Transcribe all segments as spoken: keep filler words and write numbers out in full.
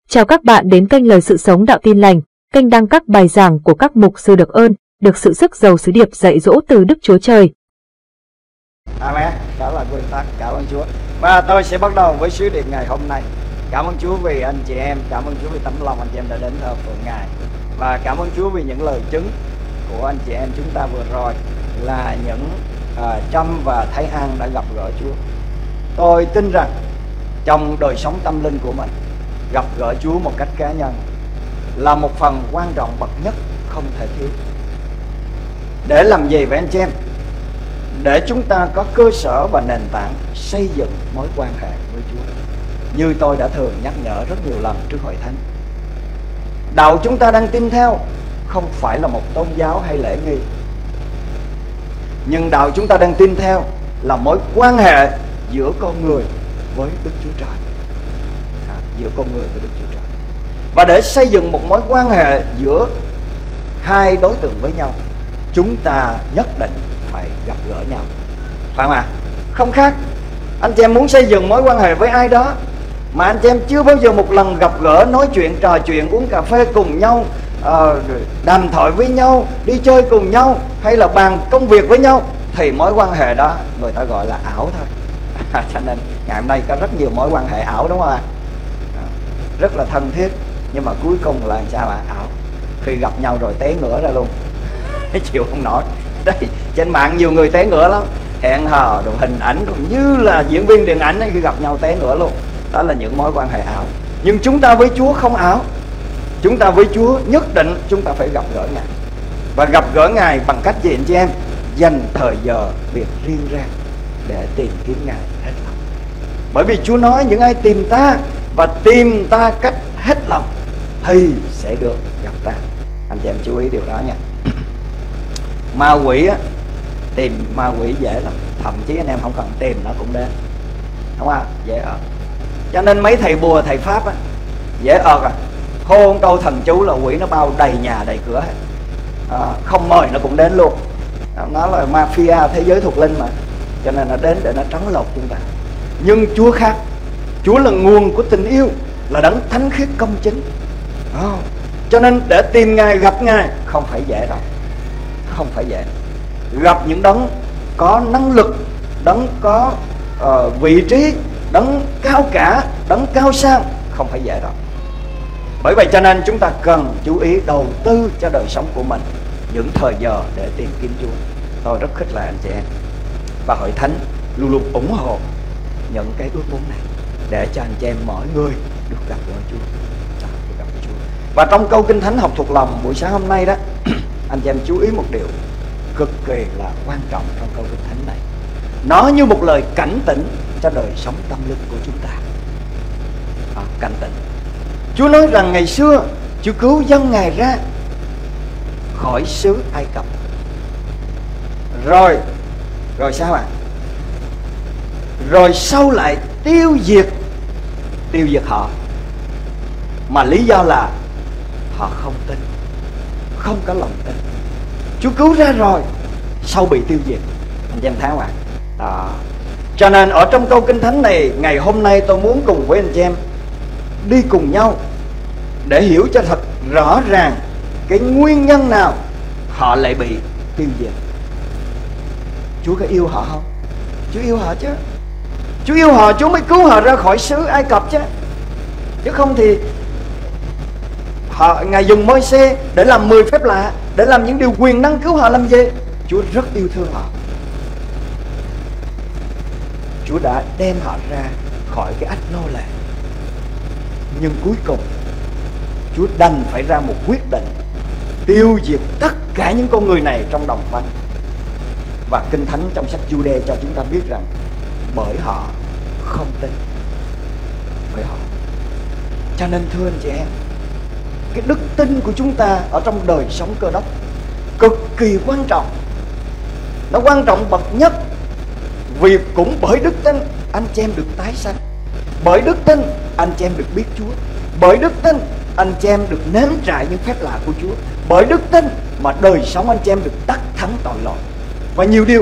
Chào các bạn đến kênh Lời Sự Sống Đạo Tin Lành, kênh đăng các bài giảng của các mục sư được ơn, được sự sức giàu sứ điệp dạy dỗ từ Đức Chúa Trời. Amen. Đó là nguyên tắc. Cảm ơn Chúa. Và tôi sẽ bắt đầu với sứ điệp ngày hôm nay. Cảm ơn Chúa vì anh chị em, cảm ơn Chúa vì tấm lòng anh chị em đã đến thờ phượng Ngài. Và cảm ơn Chúa vì những lời chứng của anh chị em chúng ta vừa rồi là những uh, Trâm và Thái An đã gặp gỡ Chúa. Tôi tin rằng trong đời sống tâm linh của mình, gặp gỡ Chúa một cách cá nhân là một phần quan trọng bậc nhất, không thể thiếu. Để làm gì vậy anh chị em? Để chúng ta có cơ sở và nền tảng xây dựng mối quan hệ với Chúa. Như tôi đã thường nhắc nhở rất nhiều lần trước hội thánh, đạo chúng ta đang tin theo không phải là một tôn giáo hay lễ nghi, nhưng đạo chúng ta đang tin theo là mối quan hệ giữa con người với Đức Chúa Trời. à, Giữa con người với Đức Chúa Trời. Và để xây dựng một mối quan hệ giữa hai đối tượng với nhau, chúng ta nhất định phải gặp gỡ nhau, phải không ạ? Không khác. Anh chị em muốn xây dựng mối quan hệ với ai đó mà anh chị em chưa bao giờ một lần gặp gỡ, nói chuyện, trò chuyện, uống cà phê cùng nhau, uh, đàm thoại với nhau, đi chơi cùng nhau, hay là bàn công việc với nhau, thì mối quan hệ đó người ta gọi là ảo thôi. Cho nên ngày hôm nay có rất nhiều mối quan hệ ảo, đúng không ạ? Rất là thân thiết, nhưng mà cuối cùng là sao ạ? Ảo. Khi gặp nhau rồi té ngửa ra luôn. Chịu không nổi. Đây, trên mạng nhiều người té ngửa lắm, hẹn hò rồi hình ảnh rồi như là diễn viên điện ảnh ấy, khi gặp nhau té ngửa luôn. Đó là những mối quan hệ ảo. Nhưng chúng ta với Chúa không ảo. Chúng ta với Chúa nhất định chúng ta phải gặp gỡ Ngài. Và gặp gỡ Ngài bằng cách gì anh chị em? Dành thời giờ việc riêng ra để tìm kiếm Ngài hết lòng. Bởi vì Chúa nói những ai tìm ta và tìm ta cách hết lòng thì sẽ được gặp ta. Anh chị em chú ý điều đó nha. Ma quỷ á, tìm ma quỷ dễ lắm. Thậm chí anh em không cần tìm nó cũng đến, đúng không? Dễ ợt. Cho nên mấy thầy bùa, thầy pháp á, dễ ợt à. Hô một câu thần chú là quỷ nó bao đầy nhà đầy cửa hết. À, không mời nó cũng đến luôn. Nó là mafia thế giới thuộc linh mà, cho nên nó đến để nó trấn lột chúng ta. Nhưng Chúa khác. Chúa là nguồn của tình yêu, là đấng thánh khiết công chính. à, Cho nên để tìm Ngài, gặp Ngài không phải dễ đâu. Không phải dễ. Gặp những đấng có năng lực, đấng có uh, vị trí, đấng cao cả, đấng cao sang không phải dễ đâu. Bởi vậy cho nên chúng ta cần chú ý đầu tư cho đời sống của mình những thời giờ để tìm kiếm Chúa. Tôi rất khích lệ anh chị em và hội thánh luôn luôn ủng hộ những cái ước muốn này để cho anh chị em mỗi người được gặp gỡ Chúa, được gặp Chúa. Và trong câu Kinh Thánh học thuộc lòng buổi sáng hôm nay đó, anh chị em chú ý một điều cực kỳ là quan trọng trong câu Kinh Thánh này. Nó như một lời cảnh tỉnh cho đời sống tâm linh của chúng ta. à, Cảnh tỉnh. Chúa nói rằng ngày xưa Chúa cứu dân Ngài ra khỏi xứ Ai Cập. Rồi Rồi sao ạ? À? Rồi sau lại tiêu diệt Tiêu diệt họ. Mà lý do là họ không tin, không có lòng tin. Chúa cứu ra rồi, sau bị tiêu diệt. Anh chị em thấy không ạ? Đó. Cho nên ở trong câu Kinh Thánh này, ngày hôm nay tôi muốn cùng với anh chị em đi cùng nhau để hiểu cho thật rõ ràng cái nguyên nhân nào họ lại bị tiêu diệt. Chúa có yêu họ không? Chúa yêu họ chứ. Chúa yêu họ, Chúa mới cứu họ ra khỏi xứ Ai Cập chứ. Chứ không thì họ, Ngài dùng Môi-se để làm mười phép lạ, để làm những điều quyền năng cứu họ làm gì? Chúa rất yêu thương họ. Chúa đã đem họ ra khỏi cái ách nô lệ. Nhưng cuối cùng Chúa đành phải ra một quyết định tiêu diệt tất cả những con người này trong đồng vắng. Và Kinh Thánh trong sách Giu-đê cho chúng ta biết rằng bởi họ không tin. Bởi họ. Cho nên thưa anh chị em, cái đức tin của chúng ta ở trong đời sống Cơ Đốc cực kỳ quan trọng. Nó quan trọng bậc nhất. Vì cũng bởi đức tin anh chị em được tái sanh. Bởi đức tin anh chị em được biết Chúa. Bởi đức tin anh chị em được nếm trải những phép lạ của Chúa. Bởi đức tin mà đời sống anh chị em được đắc thắng tội lỗi và nhiều điều.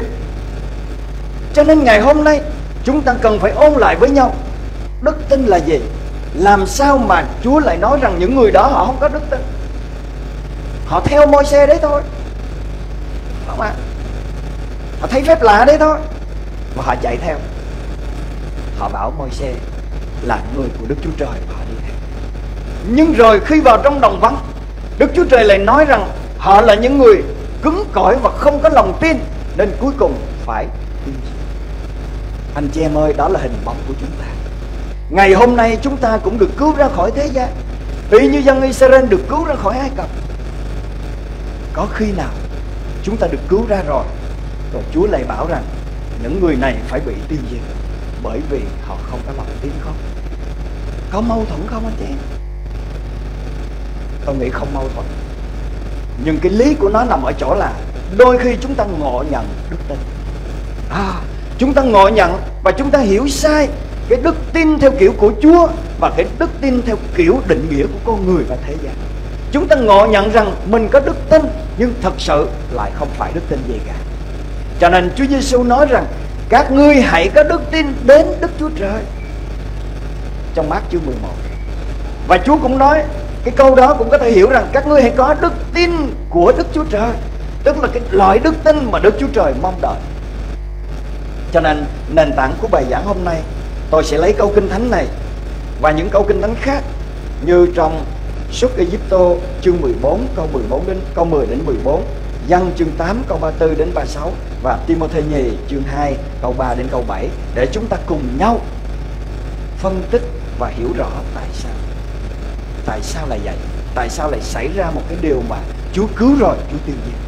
Cho nên ngày hôm nay chúng ta cần phải ôn lại với nhau, đức tin là gì? làm sao mà Chúa lại nói rằng những người đó họ không có đức tin? Họ theo Môi-se đấy thôi, không ạ? Họ thấy phép lạ đấy thôi và họ chạy theo. Họ bảo Môi-se là người của Đức Chúa Trời và họ đi theo. Nhưng rồi khi vào trong đồng vắng, Đức Chúa Trời lại nói rằng họ là những người cứng cỏi và không có lòng tin, nên cuối cùng phải tiêu diệt. Anh chị em ơi, đó là hình bóng của chúng ta. Ngày hôm nay chúng ta cũng được cứu ra khỏi thế gian, y như dân Israel được cứu ra khỏi Ai Cập. Có khi nào chúng ta được cứu ra rồi, rồi Chúa lại bảo rằng những người này phải bị tiêu diệt bởi vì họ không có lòng tin không? Có mâu thuẫn không anh chị em? Tôi nghĩ không mâu thuẫn. Nhưng cái lý của nó nằm ở chỗ là đôi khi chúng ta ngộ nhận đức tin. À, chúng ta ngộ nhận và chúng ta hiểu sai cái đức tin theo kiểu của Chúa và cái đức tin theo kiểu định nghĩa của con người và thế gian. Chúng ta ngộ nhận rằng mình có đức tin, nhưng thật sự lại không phải đức tin gì cả. Cho nên Chúa Giêsu nói rằng các ngươi hãy có đức tin đến Đức Chúa Trời, trong Mác chương mười một. Và Chúa cũng nói cái câu đó cũng có thể hiểu rằng các ngươi hãy có đức tin của Đức Chúa Trời, tức là cái loại đức tin mà Đức Chúa Trời mong đợi. Cho nên nền tảng của bài giảng hôm nay, tôi sẽ lấy câu kinh thánh này và những câu kinh thánh khác như trong Xuất Ai-cập chương mười bốn câu mười bốn đến câu mười đến mười bốn, Giăng chương tám câu ba mươi tư đến ba mươi sáu và Ti-mô-thê nhì chương hai câu ba đến câu bảy, để chúng ta cùng nhau phân tích và hiểu rõ tại sao. Tại sao lại vậy? Tại sao lại xảy ra một cái điều mà Chúa cứu rồi Chúa tiêu diệt?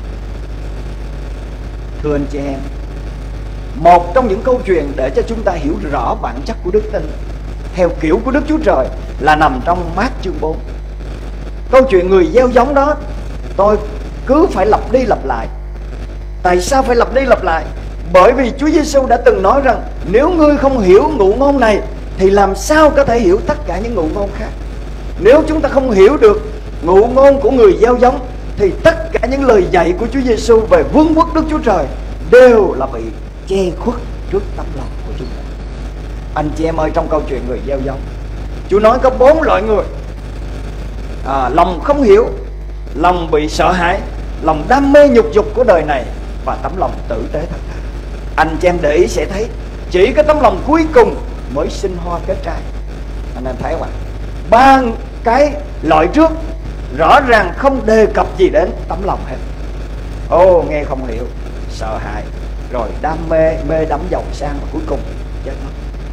Thưa anh chị em, một trong những câu chuyện để cho chúng ta hiểu rõ bản chất của đức tin theo kiểu của Đức Chúa Trời là nằm trong Mác chương bốn. Câu chuyện người gieo giống đó tôi cứ phải lặp đi lặp lại. Tại sao phải lặp đi lặp lại? Bởi vì Chúa Giêsu đã từng nói rằng nếu ngươi không hiểu ngụ ngôn này thì làm sao có thể hiểu tất cả những ngụ ngôn khác. Nếu chúng ta không hiểu được ngụ ngôn của người gieo giống thì tất cả những lời dạy của Chúa Giêsu về vương quốc Đức Chúa Trời đều là bị che khuất trước tấm lòng của chúng ta. Anh chị em ơi, trong câu chuyện người gieo giống, Chúa nói có bốn loại người. à, Lòng không hiểu, lòng bị sợ hãi, lòng đam mê nhục dục của đời này và tấm lòng tử tế thật thà. Anh chị em để ý sẽ thấy chỉ có tấm lòng cuối cùng mới sinh hoa kết trái. Anh em thấy không ạ? Ba cái loại trước rõ ràng không đề cập gì đến tấm lòng hết. Ô, nghe không hiểu, sợ hãi, rồi đam mê, mê đắm giàu sang và cuối cùng chết mất.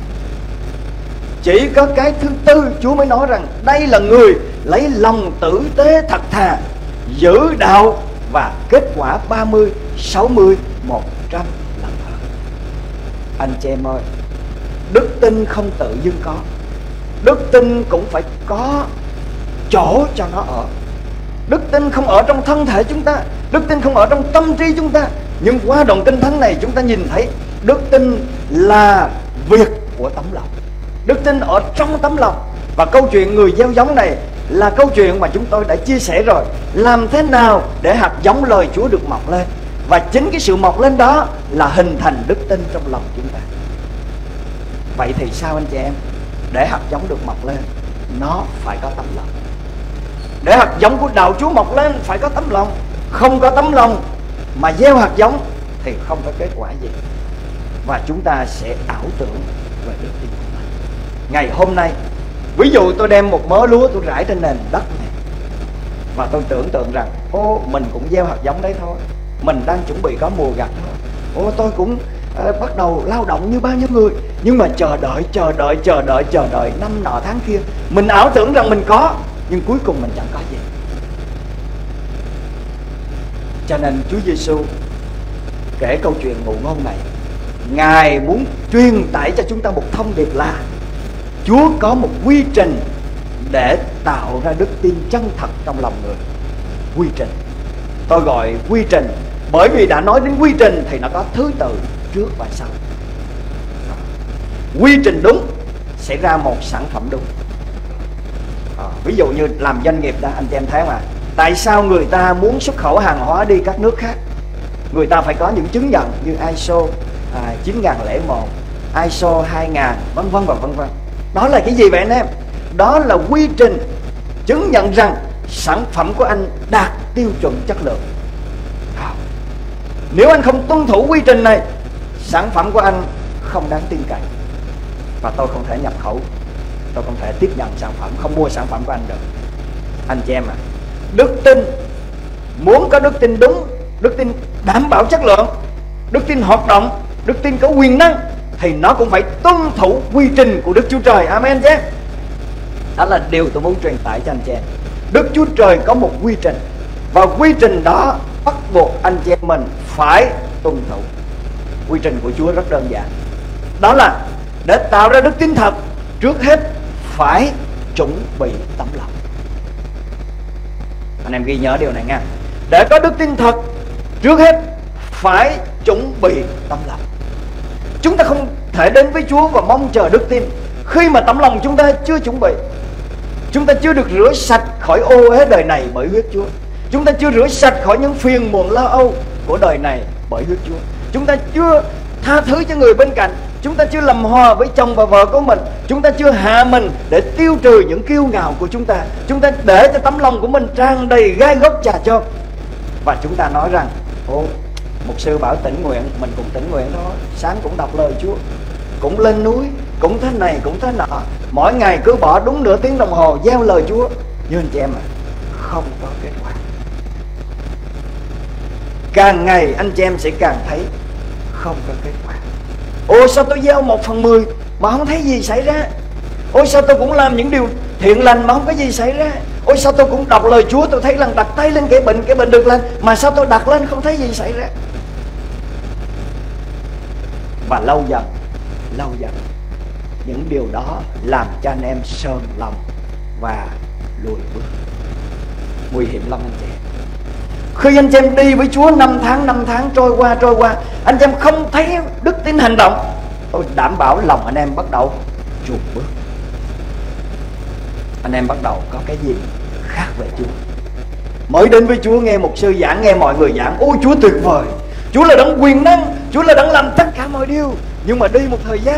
Chỉ có cái thứ tư Chúa mới nói rằng đây là người lấy lòng tử tế thật thà, giữ đạo và kết quả ba mươi, sáu mươi, một trăm lần hơn. Anh chị em ơi, đức tin không tự dưng có. Đức tin cũng phải có chỗ cho nó ở. Đức tin không ở trong thân thể chúng ta, đức tin không ở trong tâm trí chúng ta. Nhưng qua đoạn kinh thánh này chúng ta nhìn thấy đức tin là việc của tấm lòng. Đức tin ở trong tấm lòng. Và câu chuyện người gieo giống này là câu chuyện mà chúng tôi đã chia sẻ rồi. Làm thế nào để hạt giống lời Chúa được mọc lên, và chính cái sự mọc lên đó là hình thành đức tin trong lòng chúng ta. Vậy thì sao anh chị em? Để hạt giống được mọc lên, nó phải có tấm lòng. Để hạt giống của đạo Chúa mọc lên phải có tấm lòng. Không có tấm lòng mà gieo hạt giống thì không có kết quả gì, và chúng ta sẽ ảo tưởng về đức tin của mình. Ngày hôm nay, ví dụ tôi đem một mớ lúa tôi rải trên nền đất này, và tôi tưởng tượng rằng ô, mình cũng gieo hạt giống đấy thôi, mình đang chuẩn bị có mùa gặt thôi, ô, tôi cũng uh, bắt đầu lao động như bao nhiêu người. Nhưng mà chờ đợi, chờ đợi, chờ đợi, chờ đợi năm nọ tháng kia, mình ảo tưởng rằng mình có, nhưng cuối cùng mình chẳng có gì. Cho nên Chúa Giêsu kể câu chuyện ngụ ngôn này, Ngài muốn truyền tải cho chúng ta một thông điệp là Chúa có một quy trình để tạo ra đức tin chân thật trong lòng người. Quy trình, tôi gọi quy trình bởi vì đã nói đến quy trình thì nó có thứ tự trước và sau. Quy trình đúng sẽ ra một sản phẩm đúng. à, Ví dụ như làm doanh nghiệp đó, anh chị em thấy mà, tại sao người ta muốn xuất khẩu hàng hóa đi các nước khác? Người ta phải có những chứng nhận như i ét o à, chín nghìn lẻ một, i ét o hai nghìn, vân vân và vân vân. Đó là cái gì vậy anh em? Đó là quy trình chứng nhận rằng sản phẩm của anh đạt tiêu chuẩn chất lượng. Nếu anh không tuân thủ quy trình này, sản phẩm của anh không đáng tin cậy, và tôi không thể nhập khẩu, tôi không thể tiếp nhận sản phẩm, không mua sản phẩm của anh được. Anh chị em à, đức tin, muốn có đức tin đúng, đức tin đảm bảo chất lượng, đức tin hoạt động, đức tin có quyền năng, thì nó cũng phải tuân thủ quy trình của Đức Chúa Trời. Amen chứ. Đó là điều tôi muốn truyền tải cho anh chị em. Đức Chúa Trời có một quy trình, và quy trình đó bắt buộc anh chị em mình phải tuân thủ. Quy trình của Chúa rất đơn giản, đó là để tạo ra đức tin thật, trước hết phải chuẩn bị tấm lòng. Anh em ghi nhớ điều này nha. Để có đức tin thật, trước hết phải chuẩn bị tấm lòng. Chúng ta không thể đến với Chúa và mong chờ đức tin khi mà tấm lòng chúng ta chưa chuẩn bị. Chúng ta chưa được rửa sạch khỏi ô uế đời này bởi huyết Chúa. Chúng ta chưa rửa sạch khỏi những phiền muộn lo âu của đời này bởi huyết Chúa. Chúng ta chưa tha thứ cho người bên cạnh. Chúng ta chưa làm hòa với chồng và vợ của mình. Chúng ta chưa hạ mình để tiêu trừ những kiêu ngạo của chúng ta. Chúng ta để cho tấm lòng của mình tràn đầy gai góc trà chôn. Và chúng ta nói rằng: ồ, mục sư bảo tĩnh nguyện, mình cũng tĩnh nguyện thôi. Sáng cũng đọc lời Chúa, cũng lên núi, cũng thế này cũng thế nọ, mỗi ngày cứ bỏ đúng nửa tiếng đồng hồ gieo lời Chúa. Nhưng anh chị em à, không có kết quả. Càng ngày anh chị em sẽ càng thấy không có kết quả. Ôi sao tôi gieo một phần mười mà không thấy gì xảy ra. Ôi sao tôi cũng làm những điều thiện lành mà không có gì xảy ra. Ôi sao tôi cũng đọc lời Chúa, tôi thấy lần đặt tay lên cái bệnh, cái bệnh được lên, mà sao tôi đặt lên không thấy gì xảy ra. Và lâu dần, lâu dần những điều đó làm cho anh em sờn lòng và lùi bước. Nguy hiểm lắm anh chị em. Khi anh chị em đi với Chúa năm tháng năm tháng trôi qua trôi qua, anh chị em không thấy đức tin hành động, tôi đảm bảo lòng anh em bắt đầu chùn bước. Anh em bắt đầu có cái gì khác về Chúa. Mới đến với Chúa nghe mục sư giảng, nghe mọi người giảng, ôi Chúa tuyệt vời, Chúa là đấng quyền năng, Chúa là đấng làm tất cả mọi điều. Nhưng mà đi một thời gian,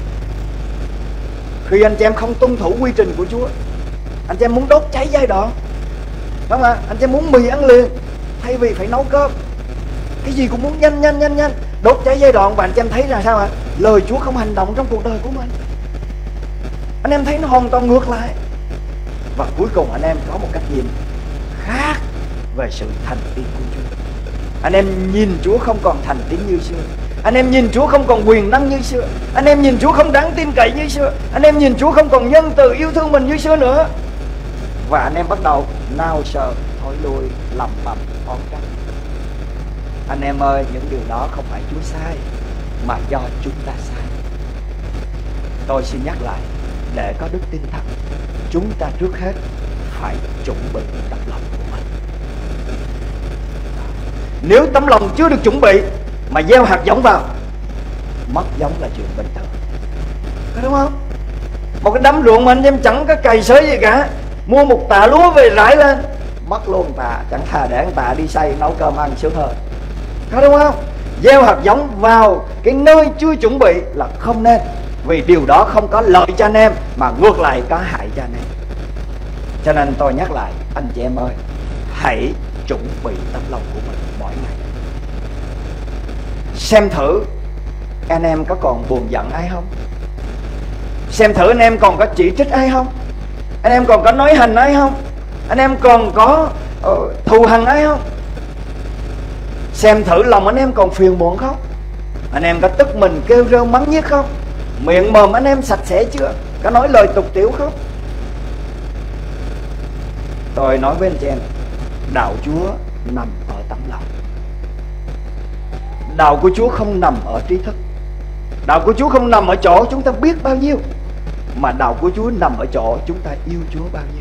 khi anh chị em không tuân thủ quy trình của Chúa, anh chị em muốn đốt cháy giai đoạn, đúng không ạ? Anh chị em muốn mì ăn liền thay vì phải nấu cơm, cái gì cũng muốn nhanh nhanh nhanh nhanh, đốt cháy giai đoạn. Và anh chị em thấy là sao ạ? Lời Chúa không hành động trong cuộc đời của mình. Anh em thấy nó hoàn toàn ngược lại. Và cuối cùng anh em có một cách nhìn khác về sự thành tín của Chúa. Anh em nhìn Chúa không còn thành tín như xưa. Anh em nhìn Chúa không còn quyền năng như xưa. Anh em nhìn Chúa không đáng tin cậy như xưa. Anh em nhìn Chúa không còn nhân từ yêu thương mình như xưa nữa. Và anh em bắt đầu nao sợ, thối lui, lầm bầm, oán trách. Anh em ơi, những điều đó không phải Chúa sai, mà do chúng ta sai. Tôi xin nhắc lại, để có đức tin thật, chúng ta trước hết phải chuẩn bị tấm lòng của mình. Nếu tấm lòng chưa được chuẩn bị mà gieo hạt giống vào, mất giống là chuyện bình thường, có đúng không? Một cái đám ruộng mà anh em chẳng có cày xới gì cả, mua một tạ lúa về rải lên, mất luôn tạ. Chẳng thà để anh tạ đi xay nấu cơm ăn sướng hơn, có đúng không? Gieo hạt giống vào cái nơi chưa chuẩn bị là không nên, vì điều đó không có lợi cho anh em, mà ngược lại có hại cho anh em. Cho nên tôi nhắc lại, anh chị em ơi, hãy chuẩn bị tấm lòng của mình mỗi ngày. Xem thử anh em có còn buồn giận ai không? Xem thử anh em còn có chỉ trích ai không? Anh em còn có nói hành ai không? Anh em còn có uh, thù hằn ai không? Xem thử lòng anh em còn phiền muộn không? Anh em có tức mình kêu rêu mắng nhiếc không? Miệng mồm anh em sạch sẽ chưa? Có nói lời tục tiểu không? Tôi nói với anh chị em, đạo Chúa nằm ở tấm lòng. Đạo của Chúa không nằm ở trí thức. Đạo của Chúa không nằm ở chỗ chúng ta biết bao nhiêu, mà đạo của Chúa nằm ở chỗ chúng ta yêu Chúa bao nhiêu.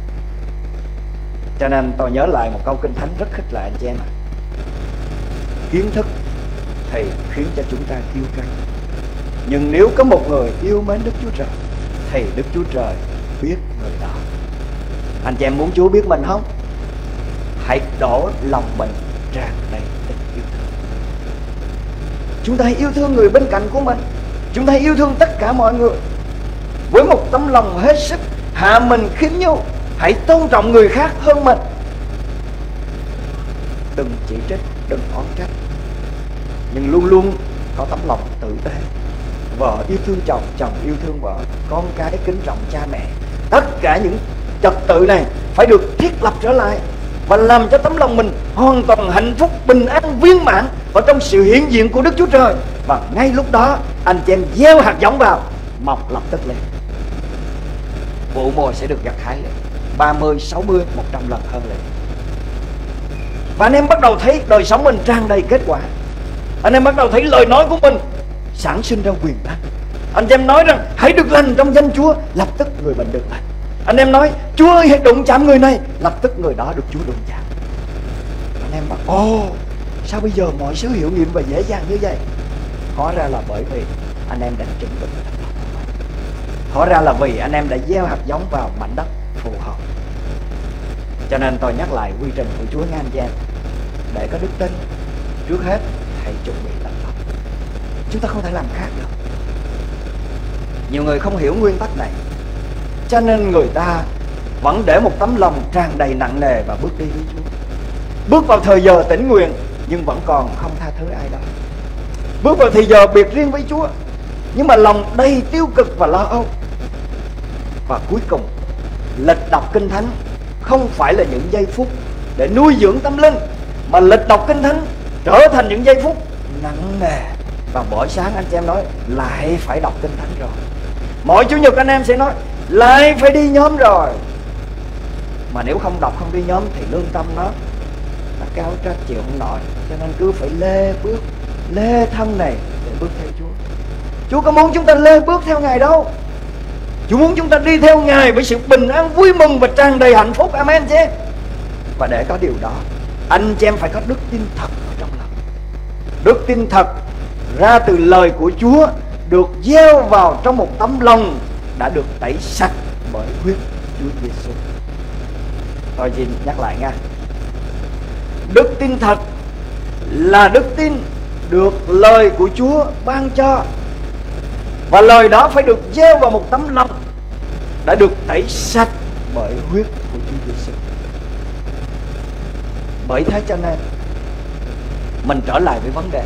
Cho nên tôi nhớ lại một câu Kinh Thánh rất khích lệ anh chị em ạ. Kiến thức thì khiến cho chúng ta kiêu căng, nhưng nếu có một người yêu mến Đức Chúa Trời thì Đức Chúa Trời biết người đó. Anh chị em muốn Chúa biết mình không? Hãy đổ lòng mình tràn đầy tình yêu thương. Chúng ta hãy yêu thương người bên cạnh của mình. Chúng ta hãy yêu thương tất cả mọi người với một tấm lòng hết sức hạ mình khiêm nhu, hãy tôn trọng người khác hơn mình. Đừng chỉ trích, đừng oán trách, nhưng luôn luôn có tấm lòng tử tế. Vợ yêu thương chồng, chồng yêu thương vợ, con cái kính trọng cha mẹ. Tất cả những trật tự này phải được thiết lập trở lại và làm cho tấm lòng mình hoàn toàn hạnh phúc, bình an, viên mãn ở trong sự hiện diện của Đức Chúa Trời. Và ngay lúc đó anh chị em gieo hạt giống vào, mọc lập tức lên. Vụ mùa sẽ được gặt hái lên ba mươi, sáu mươi, một trăm lần hơn lên. Và anh em bắt đầu thấy đời sống mình tràn đầy kết quả. Anh em bắt đầu thấy lời nói của mình sản sinh ra quyền năng. Anh em nói rằng hãy được lành trong danh Chúa, lập tức người bệnh được lành. Anh em nói Chúa ơi hãy đụng chạm người này, lập tức người đó được Chúa đụng chạm. Anh em bảo ồ, sao bây giờ mọi sự hiệu nghiệm và dễ dàng như vậy? Hóa ra là bởi vì anh em đã chuẩn bị. Hóa ra là vì anh em đã gieo hạt giống vào mảnh đất phù hợp. Cho nên tôi nhắc lại quy trình của Chúa nha anh chị em. Để có đức tin, trước hết hãy chuẩn bị tấm lòng. Chúng ta không thể làm khác được. Nhiều người không hiểu nguyên tắc này, cho nên người ta vẫn để một tấm lòng tràn đầy nặng nề và bước đi với Chúa. Bước vào thời giờ tĩnh nguyện nhưng vẫn còn không tha thứ ai đó. Bước vào thời giờ biệt riêng với Chúa nhưng mà lòng đầy tiêu cực và lo âu. Và cuối cùng, lịch đọc Kinh Thánh không phải là những giây phút để nuôi dưỡng tâm linh, mà lịch đọc Kinh Thánh trở thành những giây phút nặng nề. Và mỗi sáng anh chị em nói lại phải đọc Kinh Thánh rồi. Mỗi Chủ nhật anh em sẽ nói lại phải đi nhóm rồi. Mà nếu không đọc, không đi nhóm thì lương tâm nó nó cao trách chịu không nổi. Cho nên cứ phải lê bước, lê thân này để bước theo Chúa. Chúa có muốn chúng ta lê bước theo Ngài đâu. Chúa muốn chúng ta đi theo Ngài với sự bình an, vui mừng và tràn đầy hạnh phúc. Amen chị em. Và để có điều đó, anh chị em phải có đức tin thật ở trong lòng. Đức tin thật ra từ lời của Chúa, được gieo vào trong một tấm lòng đã được tẩy sạch bởi huyết Chúa Giêsu. Tôi xin nhắc lại nha. Đức tin thật là đức tin được lời của Chúa ban cho, và lời đó phải được gieo vào một tấm lòng đã được tẩy sạch bởi huyết của Chúa Giêsu. Bởi thế cho nên mình trở lại với vấn đề,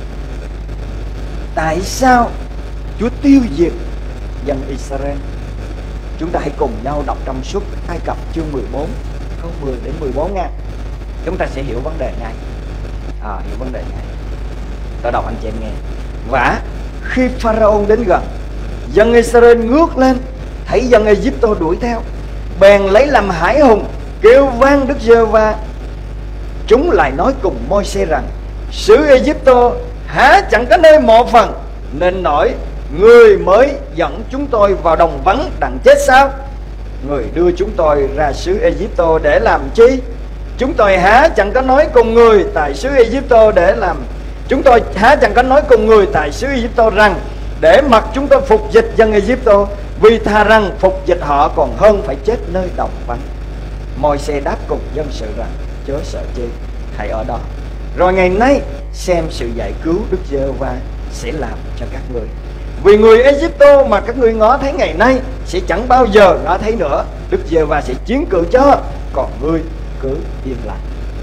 tại sao Chúa tiêu diệt dân Israel? Chúng ta hãy cùng nhau đọc trong Xuất Ai Cập chương mười bốn câu mười đến mười bốn nha. Chúng ta sẽ hiểu vấn đề ngay. À, hiểu vấn đề ngay. Tôi đọc anh chị em nghe. Và khi Pharaoh đến gần, dân Israel ngước lên thấy dân Ai-cập đuổi theo, bèn lấy làm hãi hùng, kêu vang Đức Giê-hô-va. Chúng lại nói cùng Môi-se rằng: xứ Ai-cập há chẳng có nơi mộ phần, nên nổi người mới dẫn chúng tôi vào đồng vắng đặng chết sao? Người đưa chúng tôi ra xứ Ai-cập để làm chi? Chúng tôi há chẳng có nói cùng người tại xứ Ai-cập để làm Chúng tôi há chẳng có nói cùng người tại xứ Ai-cập rằng để mặc chúng tôi phục dịch dân Ai-cập, vì thà rằng phục dịch họ còn hơn phải chết nơi đồng vắng. Môi-se đáp cùng dân sự rằng: chớ sợ chi, hãy ở đó, rồi ngày nay xem sự giải cứu Đức Giê-hô-va sẽ làm cho các người. Vì người Ai-cập mà các ngươi ngó thấy ngày nay sẽ chẳng bao giờ ngó thấy nữa. Đức Giê-hô-va sẽ chiến cự cho, còn ngươi cứ yên lặng.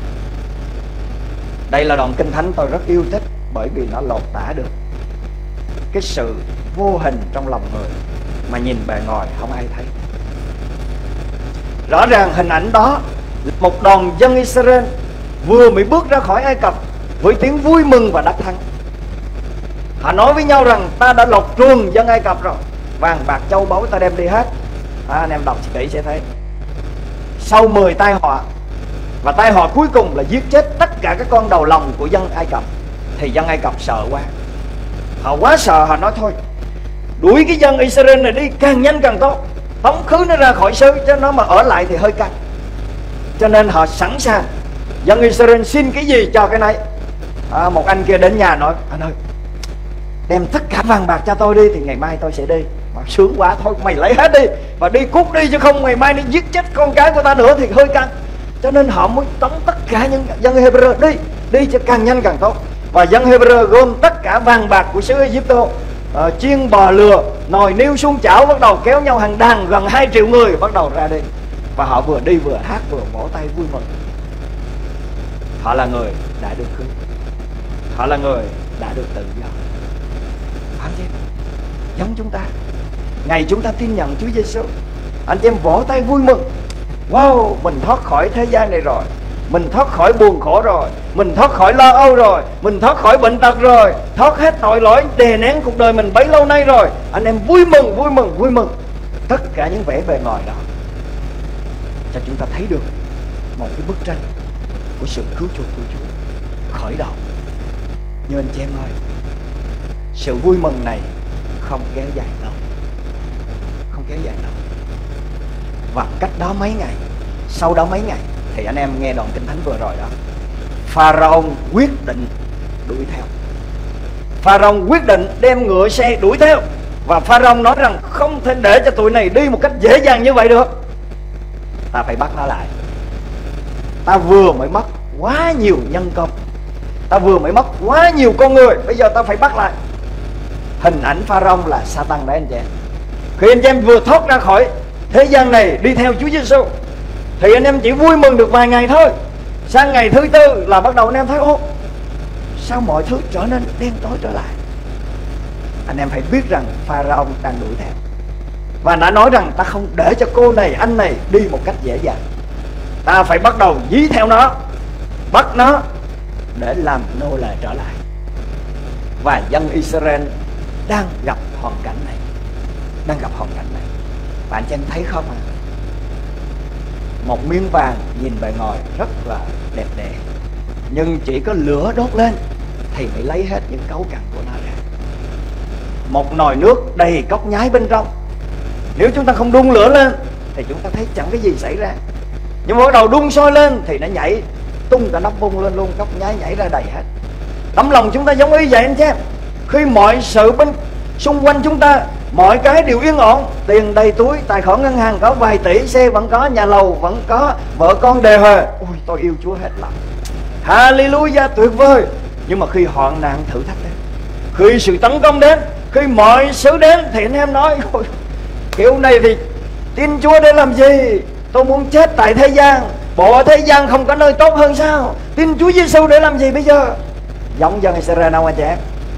Đây là đoạn kinh thánh tôi rất yêu thích, bởi vì nó lột tả được cái sự vô hình trong lòng người mà nhìn bề ngoài không ai thấy. Rõ ràng hình ảnh đó một đoàn dân Israel vừa mới bước ra khỏi Ai Cập với tiếng vui mừng và đắc thắng. Họ nói với nhau rằng: ta đã lột truồng dân Ai Cập rồi, vàng bạc châu báu ta đem đi hết. À, anh em đọc kỹ sẽ thấy. Sau mười tai họa, và tai họa cuối cùng là giết chết tất cả các con đầu lòng của dân Ai Cập, thì dân Ai Cập sợ quá. Họ quá sợ, họ nói thôi đuổi cái dân Israel này đi càng nhanh càng tốt, tống khứ nó ra khỏi xứ, chứ nó mà ở lại thì hơi căng. Cho nên họ sẵn sàng, dân Israel xin cái gì cho cái nấy. À, một anh kia đến nhà nói: anh ơi, đem tất cả vàng bạc cho tôi đi, thì ngày mai tôi sẽ đi. Mà sướng quá, thôi mày lấy hết đi và đi cút đi, chứ không ngày mai nó giết chết con cái của ta nữa thì hơi căng. Cho nên họ mới tống tất cả những dân Hebrew đi, đi cho càng nhanh càng tốt. Và dân Hebrew gom tất cả vàng bạc của xứ Ai-cập uh, chiên bò lừa, nồi niêu xuông chảo, bắt đầu kéo nhau hàng đàn gần hai triệu người bắt đầu ra đi. Và họ vừa đi vừa hát vừa vỗ tay vui mừng. Họ là người đã được cứu, họ là người đã được tự do. Anh chị em, giống chúng ta, ngày chúng ta tin nhận Chúa Giêsu, anh chị em vỗ tay vui mừng. Wow, mình thoát khỏi thế gian này rồi, mình thoát khỏi buồn khổ rồi, mình thoát khỏi lo âu rồi, mình thoát khỏi bệnh tật rồi, thoát hết tội lỗi đè nén cuộc đời mình bấy lâu nay rồi. Anh em vui mừng, vui mừng, vui mừng. Tất cả những vẻ bề ngoài đó cho chúng ta thấy được một cái bức tranh của sự cứu chuộc của Chúa khởi đầu. Nhưng anh chị em ơi, sự vui mừng này không kéo dài lâu, không kéo dài lâu. Và cách đó mấy ngày, sau đó mấy ngày, thì anh em nghe đoạn kinh thánh vừa rồi đó, Pharaoh quyết định đuổi theo. Pharaoh quyết định đem ngựa xe đuổi theo. Và Pharaoh nói rằng không thể để cho tụi này đi một cách dễ dàng như vậy được, ta phải bắt nó lại. Ta vừa mới mất quá nhiều nhân công, ta vừa mới mất quá nhiều con người, bây giờ ta phải bắt lại. Hình ảnh Pharaoh là Satan đấy anh chị em. Khi anh chị em vừa thoát ra khỏi thế gian này đi theo Chúa Giêsu thì anh em chỉ vui mừng được vài ngày thôi. Sang ngày thứ tư là bắt đầu anh em thấy ô, sao mọi thứ trở nên đen tối trở lại. Anh em phải biết rằng Pharaoh đang đuổi theo, và đã nói rằng ta không để cho cô này anh này đi một cách dễ dàng. Ta phải bắt đầu dí theo nó, bắt nó để làm nô lệ trở lại. Và dân Israel đang gặp hoàn cảnh này, đang gặp hoàn cảnh này. Và anh chị em thấy không à? Một miếng vàng nhìn bề ngoài rất là đẹp đẽ, nhưng chỉ có lửa đốt lên thì mới lấy hết những cấu cặn của nó ra. Một nồi nước đầy cốc nhái bên trong, nếu chúng ta không đun lửa lên thì chúng ta thấy chẳng cái gì xảy ra. Nhưng mà bắt đầu đun sôi lên thì nó nhảy tung cả nắp bung lên luôn, cốc nhái nhảy ra đầy hết. Tấm lòng chúng ta giống y vậy anh chị em. Khi mọi sự bên xung quanh chúng ta, mọi cái đều yên ổn, tiền đầy túi, tài khoản ngân hàng có vài tỷ, xe vẫn có, nhà lầu vẫn có, vợ con đề huề, ôi tôi yêu Chúa hết lòng, hallelujah, tuyệt vời. Nhưng mà khi hoạn nạn thử thách đến, khi sự tấn công đến, khi mọi sự đến, thì anh em nói ôi, kiểu này thì tin Chúa để làm gì? Tôi muốn chết tại thế gian, bộ thế gian không có nơi tốt hơn sao? Tin Chúa Giêsu để làm gì bây giờ? Giống dân Israel đâu anh chị em.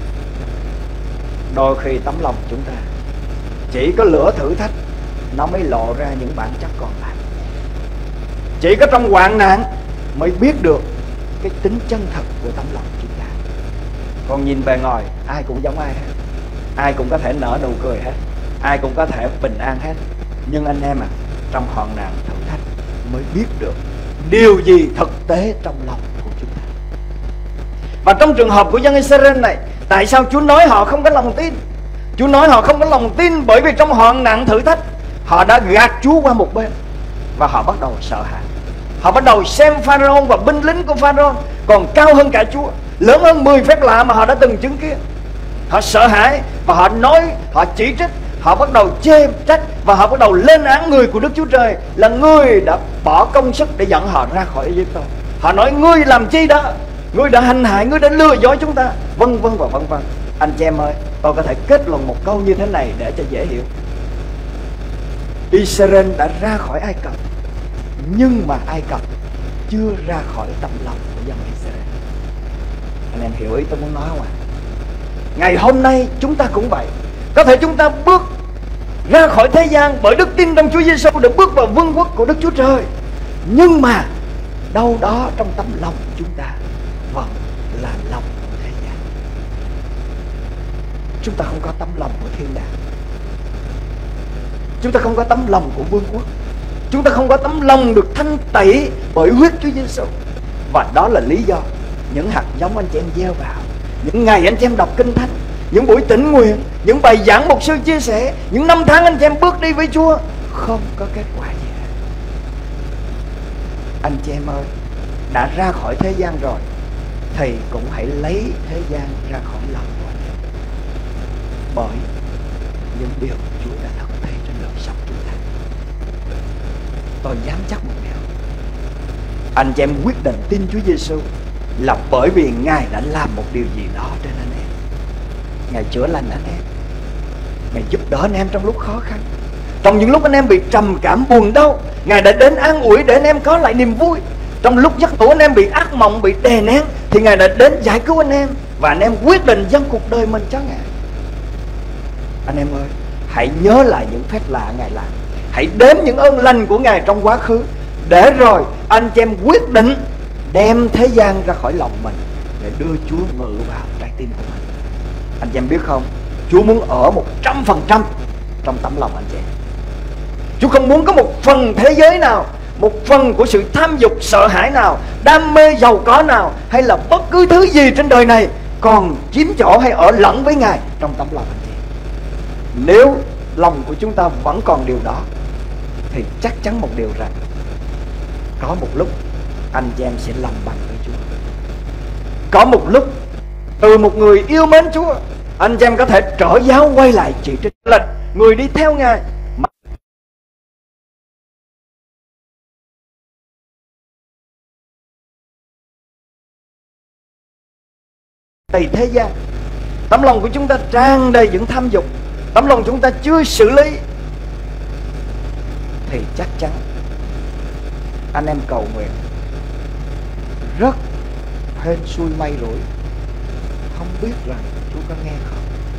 Đôi khi tấm lòng chúng ta chỉ có lửa thử thách nó mới lộ ra những bản chất còn lại. Chỉ có trong hoạn nạn mới biết được cái tính chân thật của tấm lòng chúng ta. Còn nhìn bề ngoài ai cũng giống ai hết, ai cũng có thể nở nụ cười hết, ai cũng có thể bình an hết. Nhưng anh em à, trong hoạn nạn thử thách mới biết được điều gì thực tế trong lòng của chúng ta. Và trong trường hợp của dân Israel này, tại sao Chúa nói họ không có lòng tin? Chúa nói họ không có lòng tin bởi vì trong hoạn nạn thử thách, họ đã gạt Chúa qua một bên và họ bắt đầu sợ hãi. Họ bắt đầu xem Pharaoh và binh lính của Pharaoh còn cao hơn cả Chúa, lớn hơn mười phép lạ mà họ đã từng chứng kiến. Họ sợ hãi và họ nói, họ chỉ trích, họ bắt đầu chê trách và họ bắt đầu lên án người của Đức Chúa Trời là người đã bỏ công sức để dẫn họ ra khỏi Ai Cập. Họ nói ngươi làm chi đó, ngươi đã hành hại, ngươi đã lừa dối chúng ta, vân vân và vân vân. Anh chị em ơi, tôi có thể kết luận một câu như thế này để cho dễ hiểu. Israel đã ra khỏi Ai Cập, nhưng mà Ai Cập chưa ra khỏi tâm lòng của dân Israel. Anh em hiểu ý tôi muốn nói không ạ? Ngày hôm nay chúng ta cũng vậy. Có thể chúng ta bước ra khỏi thế gian bởi đức tin trong Chúa Giêsu để bước vào vương quốc của Đức Chúa Trời, nhưng mà đâu đó trong tâm lòng của chúng ta vẫn là lòng của thế gian. Chúng ta không có tấm lòng của thiên đàng, chúng ta không có tấm lòng của vương quốc, chúng ta không có tấm lòng được thanh tẩy bởi huyết Chúa Giêsu. Và đó là lý do những hạt giống anh chị em gieo vào, những ngày anh chị em đọc kinh thánh, những buổi tĩnh nguyện, những bài giảng mục sư chia sẻ, những năm tháng anh chị em bước đi với Chúa, không có kết quả gì hết. Anh chị em ơi, đã ra khỏi thế gian rồi thì cũng hãy lấy thế gian ra khỏi lòng của anh em, bởi những điều Chúa đã thực thi trên đời sống chúng ta. Tôi dám chắc một điều, anh chị em quyết định tin Chúa Giêsu là bởi vì Ngài đã làm một điều gì đó trên anh em. Ngài chữa lành anh em, Ngài giúp đỡ anh em trong lúc khó khăn. Trong những lúc anh em bị trầm cảm buồn đau, Ngài đã đến an ủi để anh em có lại niềm vui. Trong lúc giấc ngủ anh em bị ác mộng, bị đè nén, thì Ngài đã đến giải cứu anh em. Và anh em quyết định dâng cuộc đời mình cho Ngài. Anh em ơi, hãy nhớ lại những phép lạ Ngài làm. Hãy đếm những ơn lành của Ngài trong quá khứ, để rồi anh chị em quyết định đem thế gian ra khỏi lòng mình, để đưa Chúa ngự vào trái tim của mình. Anh chị em biết không, Chúa muốn ở một trăm phần trăm trong tấm lòng anh chị em. Chúa không muốn có một phần thế giới nào, một phần của sự tham dục, sợ hãi nào, đam mê giàu có nào, hay là bất cứ thứ gì trên đời này còn chiếm chỗ hay ở lẫn với Ngài trong tấm lòng anh chị em. Nếu lòng của chúng ta vẫn còn điều đó, thì chắc chắn một điều rằng có một lúc anh chị em sẽ lòng bằng với Chúa. Có một lúc từ một người yêu mến Chúa, anh chị em có thể trở giáo quay lại chỉ trích là người đi theo Ngài mà đầy thế gian. Tấm lòng của chúng ta tràn đầy những tham dục, tấm lòng chúng ta chưa xử lý, thì chắc chắn anh em cầu nguyện rất hên xuôi may rủi, không biết rằng Chúa có nghe không.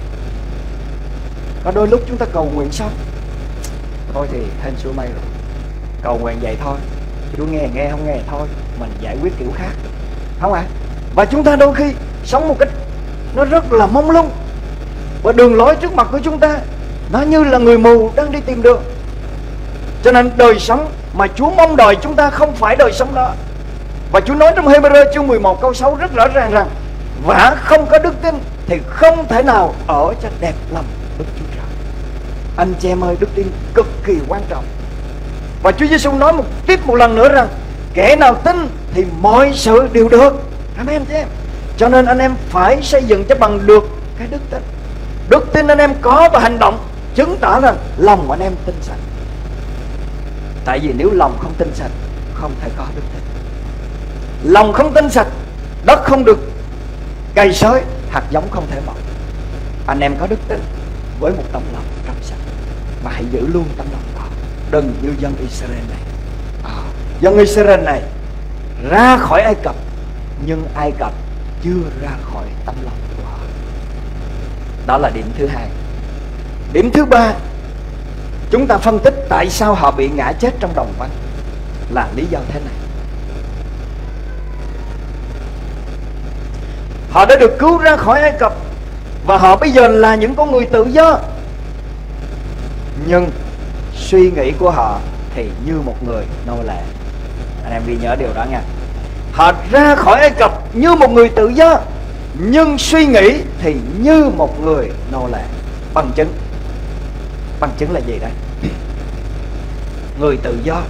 Có đôi lúc chúng ta cầu nguyện xong, thôi thì hên xuôi may rủi, cầu nguyện vậy thôi, Chúa nghe nghe không nghe thôi, mình giải quyết kiểu khác, không ạ? À? Và chúng ta đôi khi sống một cách nó rất là mông lung, và đường lối trước mặt của chúng ta nó như là người mù đang đi tìm đường. Cho nên đời sống mà Chúa mong đòi chúng ta không phải đời sống đó. Và Chúa nói trong Hê-bơ-rơ chương mười một câu sáu rất rõ ràng rằng vả không có đức tin thì không thể nào ở cho đẹp lòng Đức Chúa Trời. Anh chị em ơi, đức tin cực kỳ quan trọng. Và Chúa Giêsu nói một tiếp một lần nữa rằng kẻ nào tin thì mọi sự đều được. Amen chị em. Cho nên anh em phải xây dựng cho bằng được cái đức tin. Đức tin anh em có và hành động chứng tỏ rằng lòng anh em tin sạch. Tại vì nếu lòng không tin sạch, không thể có đức tin. Lòng không tin sạch, đất không được cày xới, hạt giống không thể mọc. Anh em có đức tin với một tấm lòng trong sạch, mà hãy giữ luôn tấm lòng đó. Đừng như dân Israel này. à, Dân Israel này ra khỏi Ai Cập, nhưng Ai Cập chưa ra khỏi tấm lòng của họ. Đó là điểm thứ hai. Điểm thứ ba, chúng ta phân tích tại sao họ bị ngã chết trong đồng vắng, là lý do thế này. Họ đã được cứu ra khỏi Ai Cập, và họ bây giờ là những con người tự do. Nhưng suy nghĩ của họ thì như một người nô lệ. Anh em ghi nhớ điều đó nha. Họ ra khỏi Ai Cập như một người tự do, nhưng suy nghĩ thì như một người nô lệ. Bằng chứng Bằng chứng là gì đây? Người tự do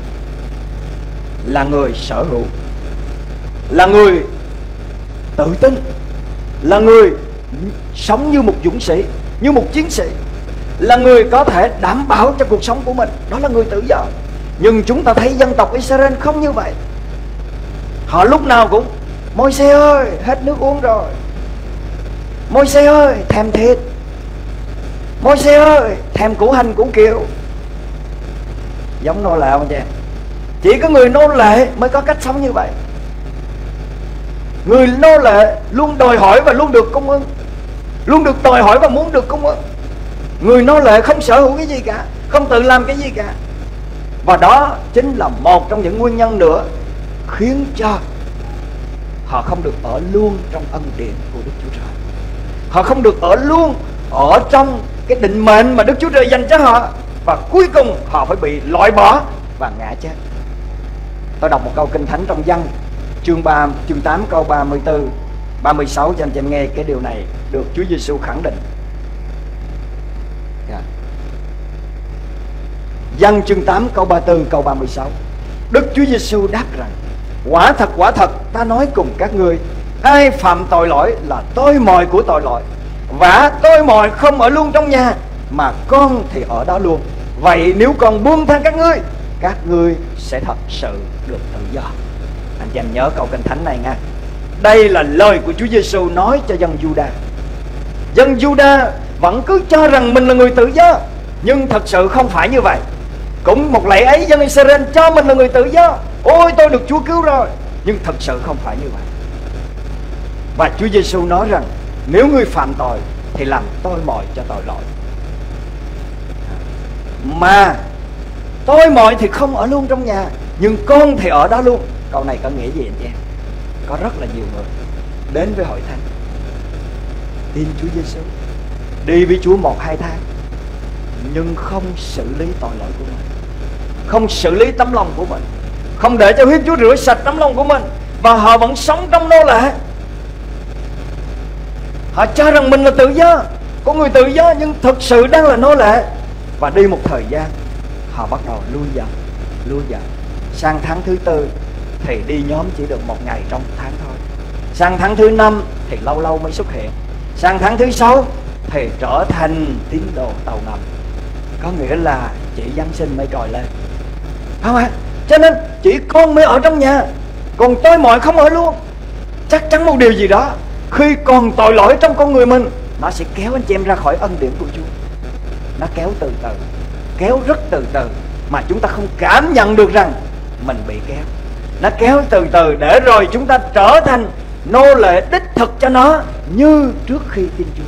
là người sở hữu, là người tự tin, là người sống như một dũng sĩ, như một chiến sĩ, là người có thể đảm bảo cho cuộc sống của mình. Đó là người tự do. Nhưng chúng ta thấy dân tộc Israel không như vậy. Họ lúc nào cũng Môi-se ơi, hết nước uống rồi. Môi-se ơi, thèm thịt. Môi-se ơi, thèm củ hành củ kiệu. Giống nô lệ không chị? Chỉ có người nô lệ mới có cách sống như vậy. Người nô lệ luôn đòi hỏi và luôn được cung ứng, luôn được đòi hỏi và muốn được cung ứng. Người nô lệ không sở hữu cái gì cả, không tự làm cái gì cả. Và đó chính là một trong những nguyên nhân nữa khiến cho họ không được ở luôn trong ân điển của Đức Chúa Trời. Họ không được ở luôn ở trong cái định mệnh mà Đức Chúa Trời dành cho họ. Và cuối cùng họ phải bị loại bỏ và ngã chết. Tôi đọc một câu kinh thánh trong Giăng chương ba, chương tám câu ba mươi tư, ba mươi sáu cho anh chị em nghe cái điều này được Chúa Giêsu khẳng định. Yeah. Giăng chương tám câu ba mươi tư câu ba mươi sáu. Đức Chúa Giêsu đáp rằng: quả thật quả thật ta nói cùng các ngươi, ai phạm tội lỗi là tôi mồi của tội lỗi, và tôi mồi không ở luôn trong nhà, mà con thì ở đó luôn. Vậy nếu con buông tha các ngươi, các ngươi sẽ thật sự được tự do. Anh chị em nhớ câu kinh thánh này nha. Đây là lời của Chúa Giêsu nói cho dân Juda. Dân Juda vẫn cứ cho rằng mình là người tự do. Nhưng thật sự không phải như vậy. Cũng một lẽ ấy, dân Israel cho mình là người tự do. Ôi tôi được Chúa cứu rồi. Nhưng thật sự không phải như vậy. Và Chúa Giêsu nói rằng nếu ngươi phạm tội thì làm tôi mọi cho tội lỗi. Mà tôi mọi thì không ở luôn trong nhà, nhưng con thì ở đó luôn. Câu này có nghĩa gì anh chị em? Có rất là nhiều người đến với hội thánh, tin Chúa Giêsu, đi với Chúa một hai tháng, nhưng không xử lý tội lỗi của mình, không xử lý tấm lòng của mình, không để cho huyết Chúa rửa sạch tấm lòng của mình, và họ vẫn sống trong nô lệ. Họ cho rằng mình là tự do, con người tự do, nhưng thực sự đang là nô lệ. Và đi một thời gian, họ bắt đầu lui dần, lui dần. Sang tháng thứ tư thì đi nhóm chỉ được một ngày trong tháng thôi. Sang tháng thứ năm thì lâu lâu mới xuất hiện. Sang tháng thứ sáu thì trở thành tín đồ tàu ngầm, có nghĩa là chỉ Giáng sinh mới trồi lên, không ạ? Cho nên chỉ con mới ở trong nhà, còn tôi mọi không ở luôn. Chắc chắn một điều gì đó khi còn tội lỗi trong con người mình, nó sẽ kéo anh chị em ra khỏi ân điển của Chúa. Nó kéo từ từ, kéo rất từ từ, mà chúng ta không cảm nhận được rằng mình bị kéo. Nó kéo từ từ để rồi chúng ta trở thành nô lệ đích thực cho nó như trước khi tin Chúa.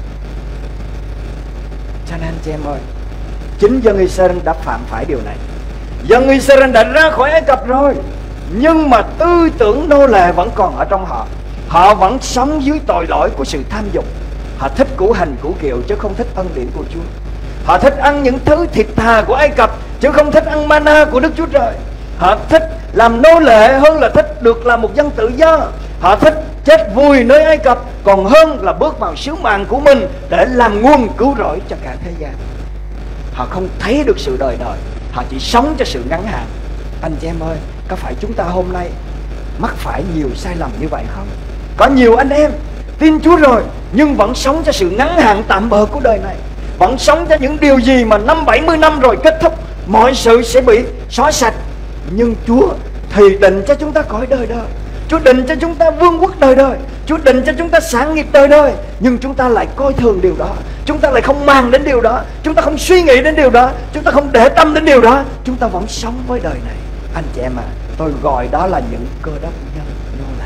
Cho nên anh chị em ơi, chính dân Israel đã phạm phải điều này. Dân Israel đã ra khỏi Ai Cập rồi, nhưng mà tư tưởng nô lệ vẫn còn ở trong họ. Họ vẫn sống dưới tội lỗi của sự tham dục. Họ thích củ hành củ kiệu chứ không thích ân điển của Chúa. Họ thích ăn những thứ thịt thà của Ai Cập chứ không thích ăn mana của Đức Chúa Trời. Họ thích làm nô lệ hơn là thích được làm một dân tự do. Họ thích chết vui nơi Ai Cập còn hơn là bước vào sứ mạng của mình để làm nguồn cứu rỗi cho cả thế gian. Họ không thấy được sự đời đời, họ chỉ sống cho sự ngắn hạn. Anh chị em ơi, có phải chúng ta hôm nay mắc phải nhiều sai lầm như vậy không? Có nhiều anh em tin Chúa rồi nhưng vẫn sống cho sự ngắn hạn tạm bợ của đời này, vẫn sống cho những điều gì mà năm bảy mươi năm rồi kết thúc, mọi sự sẽ bị xóa sạch. Nhưng Chúa thì định cho chúng ta cõi đời đời, Chúa định cho chúng ta vương quốc đời đời, Chúa định cho chúng ta sản nghiệp đời đời. Nhưng chúng ta lại coi thường điều đó, chúng ta lại không màng đến điều đó, chúng ta không suy nghĩ đến điều đó, chúng ta không để tâm đến điều đó. Chúng ta vẫn sống với đời này. Anh chị em à, tôi gọi đó là những cơ đốc nhân nô lệ.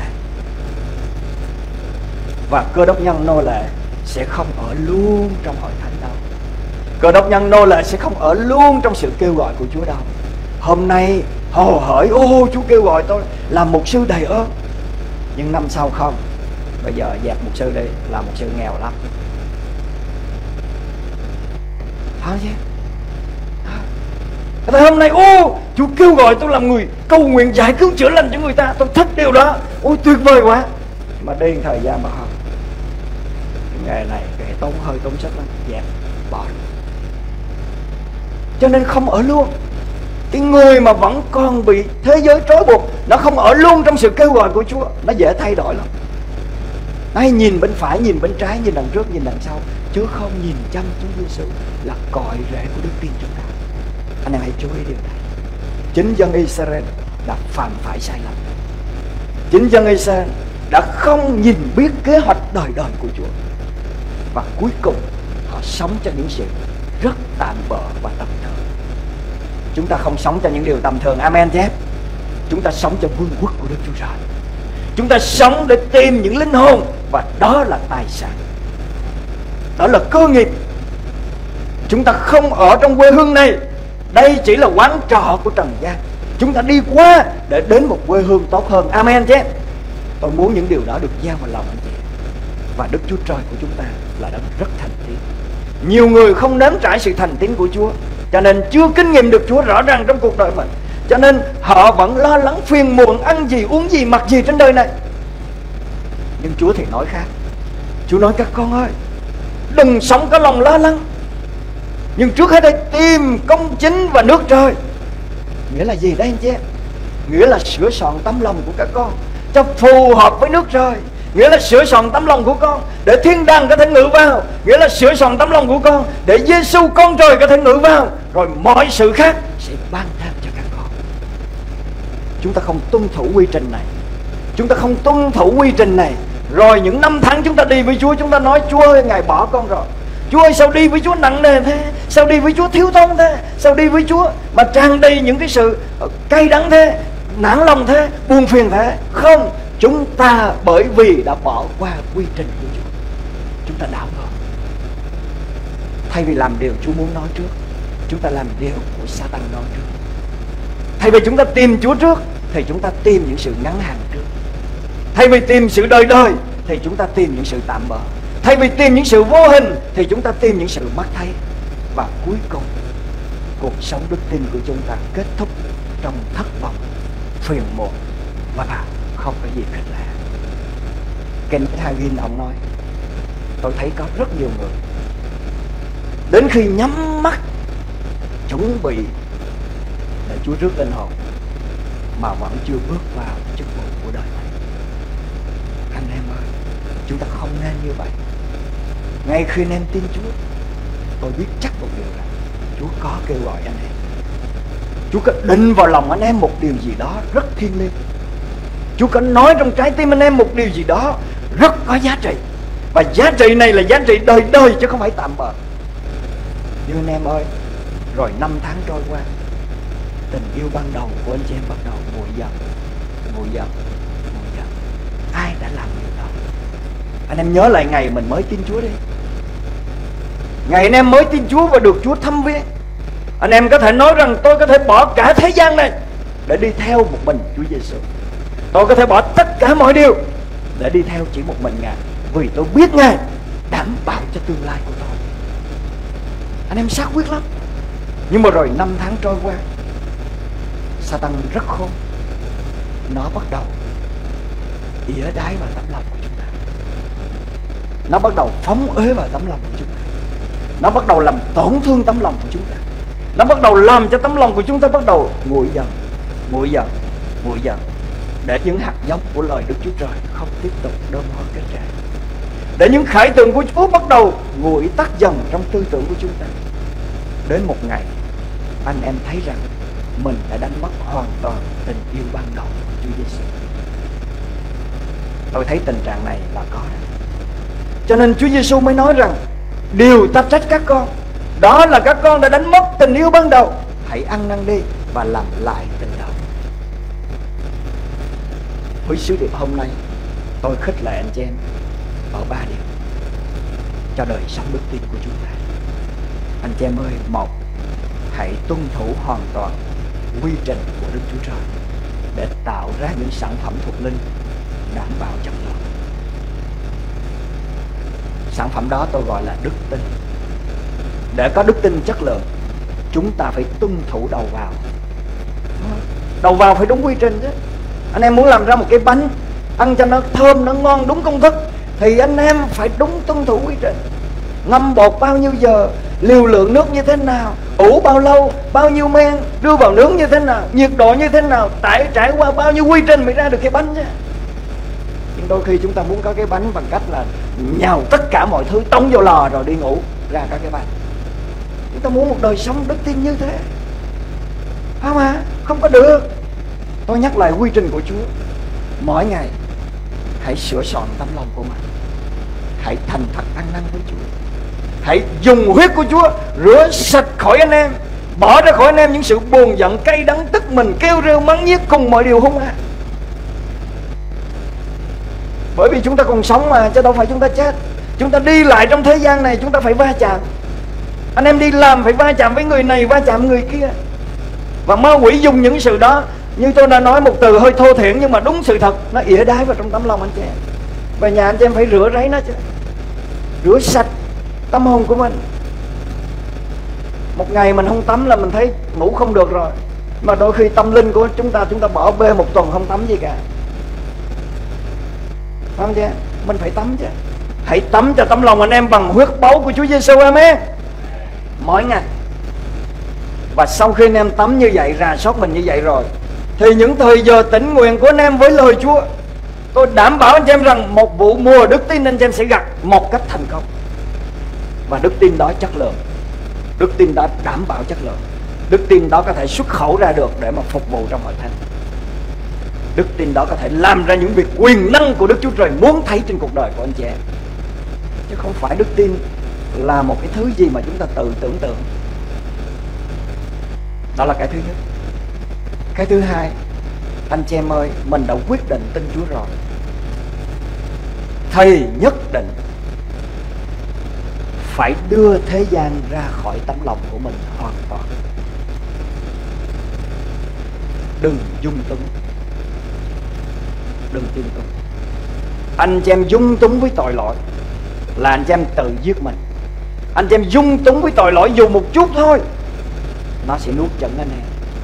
Và cơ đốc nhân nô lệ sẽ không ở luôn trong hội thánh đâu. Cơ đốc nhân nô lệ sẽ không ở luôn trong sự kêu gọi của Chúa đâu. Hôm nay hồ hởi, ô Chúa kêu gọi tôi làm mục sư đầy ơn, nhưng năm sau không. Bây giờ dẹp mục sư đi, làm mục sư nghèo lắm. Hả chứ? Tại hôm nay ô Chúa kêu gọi tôi làm người cầu nguyện giải cứu chữa lành cho người ta, tôi thích điều đó, ôi tuyệt vời quá. Mà đi thời gian mà không, cái nghề này nghề tốn hơi tốn sức lắm, dẹp bỏ. Cho nên không ở luôn. Cái người mà vẫn còn bị thế giới trói buộc, nó không ở luôn trong sự kêu gọi của Chúa, nó dễ thay đổi lắm. Nó hay nhìn bên phải, nhìn bên trái, nhìn đằng trước, nhìn đằng sau, chứ không nhìn chăm Chúa Giêsu là cội rễ của đức tin chúng ta. Anh em hãy chú ý điều này. Chính dân Israel đã phạm phải sai lầm. Chính dân Israel đã không nhìn biết kế hoạch đời đời của Chúa, và cuối cùng họ sống cho những sự rất tạm bợ và tầm thường. Chúng ta không sống cho những điều tầm thường, amen chép. Chúng ta sống cho vương quốc của Đức Chúa Trời. Chúng ta sống để tìm những linh hồn, và đó là tài sản, đó là cơ nghiệp. Chúng ta không ở trong quê hương này, đây chỉ là quán trọ của trần gian. Chúng ta đi qua để đến một quê hương tốt hơn, amen chép. Tôi muốn những điều đó được gieo vào lòng anh chị. Và Đức Chúa Trời của chúng ta là đấng rất thành tín. Nhiều người không nếm trải sự thành tín của Chúa, cho nên chưa kinh nghiệm được Chúa rõ ràng trong cuộc đời mình. Cho nên họ vẫn lo lắng phiền muộn, ăn gì, uống gì, mặc gì trên đời này. Nhưng Chúa thì nói khác. Chúa nói các con ơi, đừng sống có lòng lo lắng, nhưng trước hết hãy tìm công chính và nước trời. Nghĩa là gì đây anh chị em? Nghĩa là sửa soạn tấm lòng của các con cho phù hợp với nước trời. Nghĩa là sửa soạn tấm lòng của con để thiên đàng có thể ngự vào. Nghĩa là sửa soạn tấm lòng của con để Giêsu con trời có thể ngự vào. Rồi mọi sự khác sẽ ban thêm cho các con. Chúng ta không tuân thủ quy trình này, chúng ta không tuân thủ quy trình này, rồi những năm tháng chúng ta đi với Chúa, chúng ta nói Chúa ơi Ngài bỏ con rồi, Chúa ơi, sao đi với Chúa nặng nề thế? Sao đi với Chúa thiếu thốn thế? Sao đi với Chúa mà tràn đầy những cái sự cay đắng thế, nản lòng thế, buồn phiền thế? Không, chúng ta bởi vì đã bỏ qua quy trình của Chúa, chúng ta đảo ngược. Thay vì làm điều Chúa muốn nói trước, chúng ta làm điều của Sa-tan nói trước. Thay vì chúng ta tìm Chúa trước, thì chúng ta tìm những sự ngắn hạn trước. Thay vì tìm sự đời đời, thì chúng ta tìm những sự tạm bợ. Thay vì tìm những sự vô hình, thì chúng ta tìm những sự mắt thấy. Và cuối cùng, cuộc sống đức tin của chúng ta kết thúc trong thất vọng, phiền muộn và không có gì khích lệ. Kenneth Hagin ông nói, tôi thấy có rất nhiều người đến khi nhắm mắt chuẩn bị để Chúa rước linh hồn mà vẫn chưa bước vào chức vụ của đời này. Anh em ơi, chúng ta không nên như vậy. Ngay khi anh em tin Chúa, tôi biết chắc một điều là Chúa có kêu gọi anh em. Chúa có định vào lòng anh em một điều gì đó rất thiêng liêng. Chúa có nói trong trái tim anh em một điều gì đó rất có giá trị. Và giá trị này là giá trị đời đời chứ không phải tạm bợ. Nhưng anh em ơi, rồi năm tháng trôi qua, tình yêu ban đầu của anh chị em bắt đầu nguội dần, nguội dần, nguội dần. Ai đã làm điều đó? Anh em nhớ lại ngày mình mới tin Chúa đi. Ngày anh em mới tin Chúa và được Chúa thăm viếng, anh em có thể nói rằng tôi có thể bỏ cả thế gian này để đi theo một mình Chúa Giêsu. Tôi có thể bỏ tất cả mọi điều để đi theo chỉ một mình Ngài, vì tôi biết Ngài đảm bảo cho tương lai của tôi. Anh em xác quyết lắm. Nhưng mà rồi năm tháng trôi qua, Sa-tan rất khôn. Nó bắt đầu ỉa đái vào tấm lòng của chúng ta. Nó bắt đầu phóng uế vào tấm lòng của chúng ta. Nó bắt đầu làm tổn thương tấm lòng của chúng ta. Nó bắt đầu làm cho tấm lòng của chúng ta bắt đầu nguội dần, nguội dần, nguội dần, để những hạt giống của lời Đức Chúa Trời không tiếp tục đơm hoa kết trái, để những khải tượng của Chúa bắt đầu nguội tắt dần trong tư tưởng của chúng ta. Đến một ngày, anh em thấy rằng mình đã đánh mất hoàn toàn tình yêu ban đầu của Chúa Giêsu. Tôi thấy tình trạng này là có đó. Cho nên Chúa Giêsu mới nói rằng điều ta trách các con, đó là các con đã đánh mất tình yêu ban đầu. Hãy ăn năn đi và làm lại tình đầu. Với sứ điệp hôm nay, tôi khích lệ anh chị em ở ba điều cho đời sống đức tin của chúng ta. Anh chị em ơi, một, hãy tuân thủ hoàn toàn quy trình của Đức Chúa Trời để tạo ra những sản phẩm thuộc linh đảm bảo chất lượng. Sản phẩm đó tôi gọi là đức tin. Để có đức tin chất lượng, chúng ta phải tuân thủ đầu vào. Đầu vào phải đúng quy trình chứ. Anh em muốn làm ra một cái bánh ăn cho nó thơm, nó ngon đúng công thức, thì anh em phải đúng tuân thủ quy trình. Ngâm bột bao nhiêu giờ, liều lượng nước như thế nào, ủ bao lâu, bao nhiêu men, đưa vào nướng như thế nào, nhiệt độ như thế nào, trải trải qua bao nhiêu quy trình mới ra được cái bánh chứ. Nhưng đôi khi chúng ta muốn có cái bánh bằng cách là nhào tất cả mọi thứ tống vô lò rồi đi ngủ ra có cái bánh. Chúng ta muốn một đời sống đức tin như thế, không à? Không có được. Tôi nhắc lại quy trình của Chúa. Mỗi ngày hãy sửa soạn tấm lòng của mình, hãy thành thật ăn năn với Chúa, hãy dùng huyết của Chúa rửa sạch khỏi anh em, bỏ ra khỏi anh em những sự buồn giận, cay đắng, tức mình, kêu rêu, mắng nhiếc cùng mọi điều hung ác. Bởi vì chúng ta còn sống mà, chứ đâu phải chúng ta chết. Chúng ta đi lại trong thế gian này, chúng ta phải va chạm. Anh em đi làm phải va chạm với người này, va chạm người kia. Và ma quỷ dùng những sự đó, như tôi đã nói một từ hơi thô thiển nhưng mà đúng sự thật, nó ỉa đái vào trong tấm lòng anh chị em. Về nhà anh chị em phải rửa ráy nó chứ, rửa sạch tâm hồn của mình. Một ngày mình không tắm là mình thấy ngủ không được rồi. Mà đôi khi tâm linh của chúng ta, chúng ta bỏ bê một tuần không tắm gì cả. Phải không chứ? Mình phải tắm chứ. Hãy tắm cho tấm lòng anh em bằng huyết báu của Chúa Giêsu, amen, mỗi ngày. Và sau khi anh em tắm như vậy, rà soát mình như vậy rồi, thì những thời giờ tĩnh nguyện của anh em với lời Chúa, tôi đảm bảo anh chị em rằng một vụ mùa đức tin anh chị em sẽ gặt một cách thành công. Và đức tin đó chất lượng, đức tin đó đảm bảo chất lượng, đức tin đó có thể xuất khẩu ra được để mà phục vụ trong hội thánh. Đức tin đó có thể làm ra những việc quyền năng của Đức Chúa Trời muốn thấy trên cuộc đời của anh chị em. Chứ không phải đức tin là một cái thứ gì mà chúng ta tự tưởng tượng. Đó là cái thứ nhất. Cái thứ hai, anh chị em ơi, mình đã quyết định tin Chúa rồi thì nhất định phải đưa thế gian ra khỏi tấm lòng của mình hoàn toàn. Đừng dung túng. Đừng dung túng. Anh chị em dung túng với tội lỗi là anh chị em tự giết mình. Anh chị em dung túng với tội lỗi dù một chút thôi, nó sẽ nuốt chửng anh em.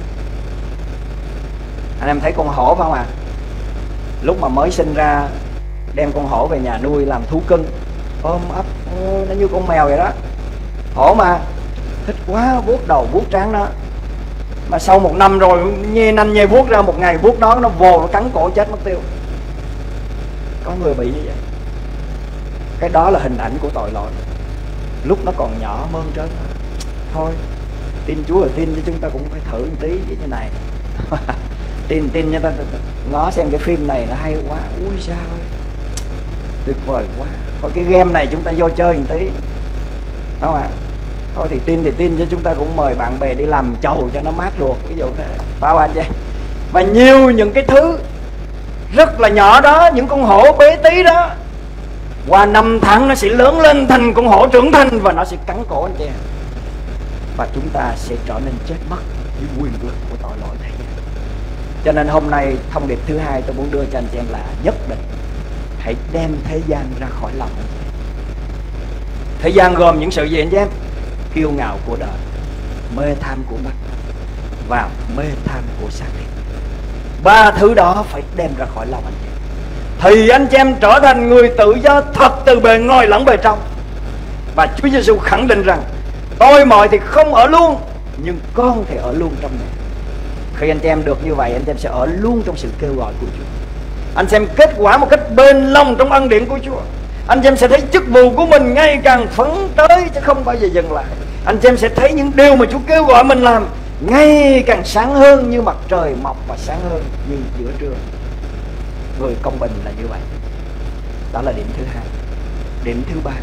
Anh em thấy con hổ phải không ạ? À? Lúc mà mới sinh ra, đem con hổ về nhà nuôi làm thú cưng, ôm ấp, nó như con mèo vậy đó. Hổ mà thích quá, vuốt đầu vuốt trán nó. Mà sau một năm rồi nhe nanh nhe vuốt ra, một ngày vuốt nó, nó vồ, nó cắn cổ chết mất tiêu. Có người bị như vậy. Cái đó là hình ảnh của tội lỗi. Lúc nó còn nhỏ mơn trớn, thôi tin Chúa là tin, chứ chúng ta cũng phải thử một tí như thế này. tin tin cho ta ngó xem cái phim này nó hay quá, ui sao ơi, tuyệt vời quá, thôi cái game này chúng ta vô chơi một tí, đúng không ạ? Thôi thì tin thì tin, chứ chúng ta cũng mời bạn bè đi làm chầu cho nó mát ruột, ví dụ thế, bao anh vậy. Và nhiều những cái thứ rất là nhỏ đó, những con hổ bé tí đó, qua năm tháng nó sẽ lớn lên thành con hổ trưởng thành và nó sẽ cắn cổ anh chị, và chúng ta sẽ trở nên chết mất dưới quyền lực của tội lỗi thế gian. Cho nên hôm nay thông điệp thứ hai tôi muốn đưa cho anh chị em là nhất định hãy đem thế gian ra khỏi lòng anh chị. Thế gian gồm những sự gì anh chị em? Kiêu ngạo của đời, mê tham của mắt và mê tham của xác thịt. Ba thứ đó phải đem ra khỏi lòng anh chị, thì anh chị em trở thành người tự do thật từ bề ngoài lẫn bề trong. Và Chúa Giêsu khẳng định rằng tôi mọi thì không ở luôn, nhưng con thì ở luôn trong này. Khi anh chị em được như vậy, anh chị em sẽ ở luôn trong sự kêu gọi của Chúa. Anh xem kết quả một cách bền lòng trong ân điển của Chúa. Anh chị em sẽ thấy chức vụ của mình ngày càng phấn tới chứ không bao giờ dừng lại. Anh chị em sẽ thấy những điều mà Chúa kêu gọi mình làm ngày càng sáng hơn như mặt trời mọc và sáng hơn như giữa trưa. Người công bình là như vậy. Đó là điểm thứ hai. Điểm thứ ba,